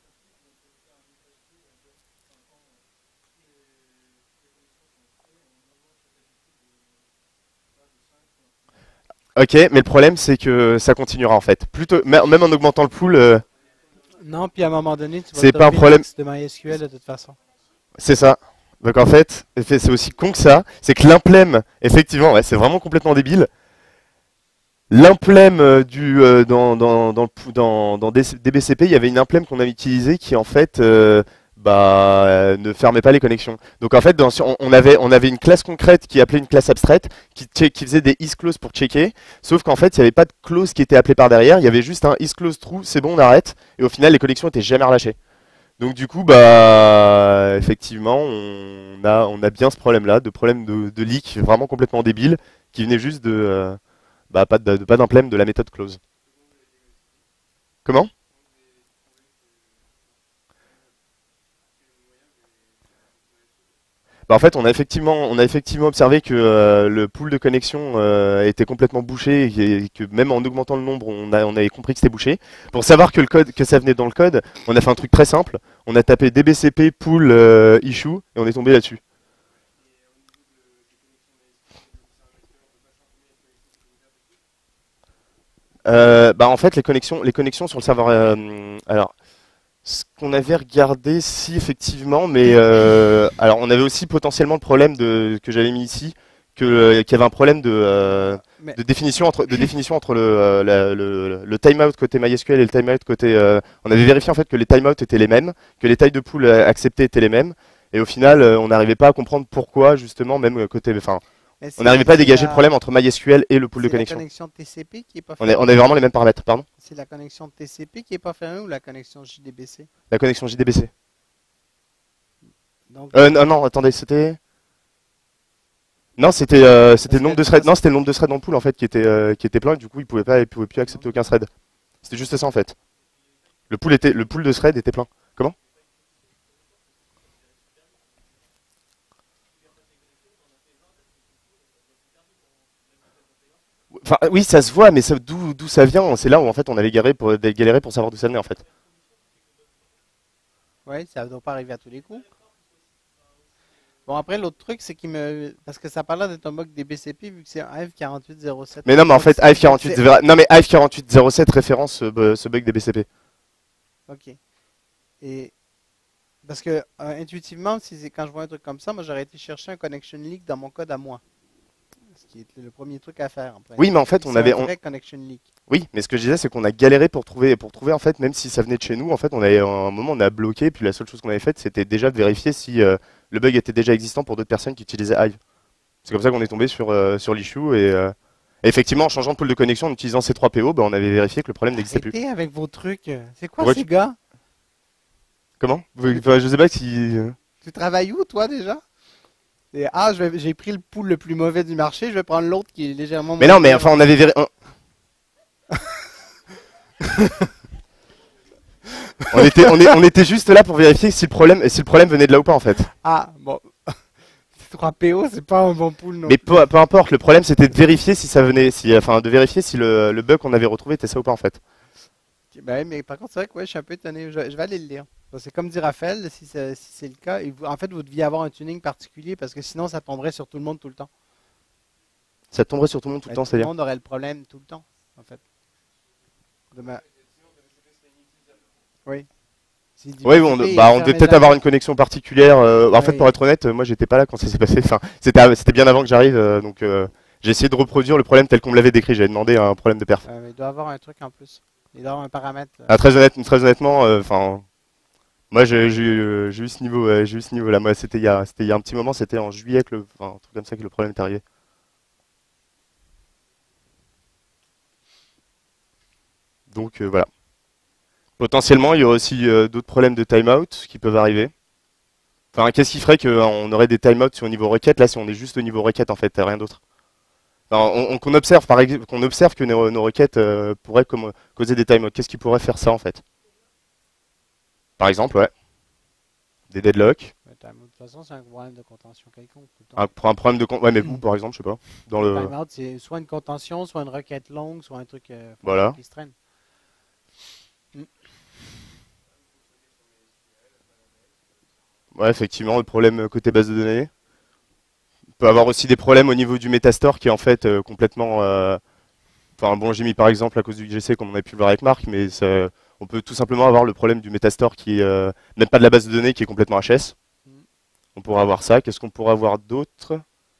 Ok, mais le problème, c'est que ça continuera en fait. Plutôt, même en augmentant le pool, euh, Non, puis à un moment donné, tu vas C'est pas un topper problème. le max de MySQL de toute façon. c'est ça. Donc en fait, c'est aussi con que ça. C'est que l'implème, effectivement, ouais, c'est vraiment complètement débile. L'implème euh, du euh, dans dans dans, le pou- dans dans D B C P, il y avait une implème qu'on avait utilisée qui en fait euh, bah euh, ne fermait pas les connexions. Donc en fait, dans, on on avait on avait une classe concrète qui appelait une classe abstraite qui check- qui faisait des isClose pour checker. Sauf qu'en fait, il n'y avait pas de clause qui était appelée par derrière. Il y avait juste un isClose true, c'est bon, on arrête. Et au final, les connexions étaient jamais relâchées. Donc du coup, bah effectivement, on a on a bien ce problème-là, de problème de, de leak vraiment complètement débile, qui venait juste de euh, bah pas de, de- pas d'implème de la méthode close. Comment? Bah en fait, on a effectivement on a effectivement observé que euh, le pool de connexion euh, était complètement bouché et que même en augmentant le nombre, on a on avait compris que c'était bouché. Pour savoir que le code que ça venait dans le code, on a fait un truc très simple. On a tapé dbcp pool euh, issue et on est tombé là-dessus. Euh, bah en fait les connexions les connexions sur le serveur euh, alors ce qu'on avait regardé si effectivement mais euh, alors on avait aussi potentiellement le problème de que j'avais mis ici que euh, qu'il y avait un problème de euh, Mais de définition entre de définition entre le euh, la- le, le timeout côté MySQL et le timeout côté euh, on avait vérifié en fait que les timeouts étaient les mêmes, que les tailles de pool euh, acceptées étaient les mêmes et au final euh, on n'arrivait pas à comprendre pourquoi justement même euh, côté enfin mais on c'est n'arrivait pas à c'est dégager le la, problème entre MySQL et le pool de c'est la connexion. connexion T C P qui est pas On est- on fermée. avait vraiment les mêmes paramètres, pardon. C'est la connexion T C P qui est pas fermée ou la connexion J D B C? La connexion J D B C. Donc, Euh, non, non, attendez, c'était. Non, c'était euh, c'était le Parce nombre que de threads. ça, Non, c'était le nombre de threads dans le pool en fait qui était euh, qui était plein et du coup il pouvait pas il pouvait plus accepter aucun thread. C'était juste ça en fait. Le pool était le pool de threads était plein. Comment? Enfin oui, ça se voit, mais ça- d'où d'où ça vient? C'est là où en fait on avait galéré pour galéré pour savoir d'où ça venait en fait. ouais, ça doit pas arriver à tous les coups. Bon, après, l'autre truc, c'est qu'il me. Parce que ça parle d'être un bug D B C P vu que c'est un F quarante-huit zéro sept. Mais non, mais en Donc, fait c'est- Hive quarante-huit c'est- non mais Hive quarante-huit zéro sept référence ce, bu- ce bug des B C P. Ok. Et. Parce que, euh, intuitivement, si c'est- quand je vois un truc comme ça, moi, j'aurais été chercher un connection leak dans mon code à moi. Ce qui est le premier truc à faire. En Oui, mais en fait, C'est on avait un on- vrai connection leak. Oui, mais ce que je disais, c'est qu'on a galéré pour trouver, pour trouver en fait, même si ça venait de chez nous, en fait, on avait à un moment, on a bloqué, puis la seule chose qu'on avait faite, c'était déjà de vérifier si euh, le bug était déjà existant pour d'autres personnes qui utilisaient Hive. C'est comme ça qu'on est tombé sur euh, sur l'issue et, euh, et effectivement, en changeant de pool de connexion, en utilisant C trois P O, bah, on avait vérifié que le problème n'existait plus. Arrêtez avec vos trucs. C'est quoi Pourquoi ces tu- gars? Comment? Vous- enfin, je sais pas si. euh, Tu travailles où, toi, déjà? Et, ah, je vais- j'ai pris le pool le plus mauvais du marché, je vais prendre l'autre qui est légèrement Mais moins non, mais pire. enfin, on avait vérifié. On était, on, est- on était juste là pour vérifier si le problème, si le problème venait de là ou pas en fait. Ah, bon. C trois P O, c'est pas un bon pool, non Mais peu, peu importe, le problème c'était de vérifier si ça venait, si, enfin de vérifier si le, le bug qu'on avait retrouvé était ça ou pas en fait. Ok, ben, mais par contre, c'est vrai que ouais, je suis un peu étonné. Je, je vais aller le lire. Parce que comme dit Raphaël, si c'est si c'est le cas, et vous- en fait, vous deviez avoir un tuning particulier parce que sinon, ça tomberait sur tout le monde tout le temps. Ça tomberait sur tout le monde tout le Ben, temps, tout le c'est-à-dire. monde aurait le problème tout le temps, en fait. De ma- Oui. Si Oui, D B C on, P, bah, il on devait fermait peut-être jamais. avoir une connexion particulière. euh, en fait, Oui. pour être honnête, moi j'étais pas là quand ça s'est passé. Enfin, c'était, c'était bien avant que j'arrive, euh, donc euh, j'ai essayé de reproduire le problème tel qu'on me l'avait décrit. J'avais demandé un problème de perf. Euh, mais il doit avoir un truc en plus. Il doit avoir un paramètre. euh, Ah, très honnête, très honnêtement, euh, enfin, moi j'ai j'ai eu, euh, j'ai eu ce niveau, euh, j'ai eu ce niveau-là. Moi, c'était il y a, c'était il y a un petit moment, c'était en juillet que le, enfin, un truc comme ça que le problème est arrivé. Donc euh, voilà. Potentiellement, il y aura aussi euh, d'autres problèmes de timeout qui peuvent arriver. Enfin, qu'est-ce qui ferait qu'on aurait des timeouts sur le niveau requête? Là, si on est juste au niveau requête, en fait, rien d'autre. Enfin, on, on- qu'on observe, par exemple, qu'on observe que nos, nos requêtes euh, pourraient comme- causer des timeouts. Qu'est-ce qui pourrait faire ça, en fait? Par exemple, ouais. Des deadlocks. Ouais, timeout, de toute façon, c'est un problème de contention quelconque tout le temps. Un, pour un problème de... con- Ouais, mais vous, par exemple, je sais pas. Dans le... Timeout, c'est soit une contention, soit une requête longue, soit un truc euh, Voilà. qui se traîne. Ouais, effectivement, le problème côté base de données. On peut avoir aussi des problèmes au niveau du Metastore qui est en fait euh, complètement... euh, Enfin, bon, j'ai mis par exemple à cause du I G C, comme on a pu le voir avec Marc, mais ça- on peut tout simplement avoir le problème du Metastore qui euh, n'est pas de la base de données, qui est complètement H S. On pourra avoir ça. Qu'est-ce qu'on pourra avoir d'autre?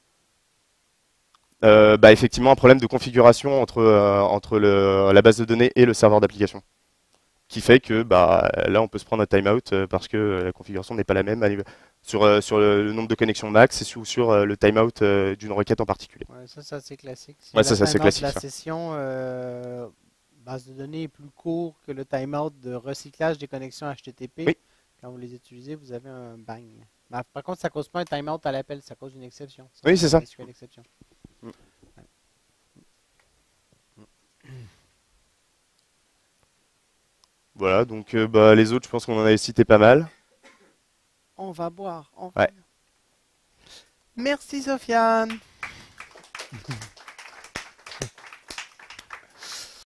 Euh, bah, effectivement, un problème de configuration entre, euh, entre le- la base de données et le serveur d'application. Qui fait que bah, là, on peut se prendre un timeout euh, parce que la configuration n'est pas la même à niveau- sur, euh, sur le, le nombre de connexions max et sur, sur euh, le timeout euh, d'une requête en particulier. Ouais, ça, ça c'est classique. Si Ouais, le ça, ça, c'est timeout classique, de la ça. session euh, base de données est plus court que le timeout de recyclage des connexions H T T P. Oui. Quand vous les utilisez, vous avez un bang. Mais par contre, ça ne cause pas un timeout à l'appel, ça cause une exception. Oui, c'est ça. S Q L exception. Mm. Ouais. Voilà, donc euh, bah, les autres, je pense qu'on en avait cité pas mal. On va boire. On Ouais. Merci, Sofiane.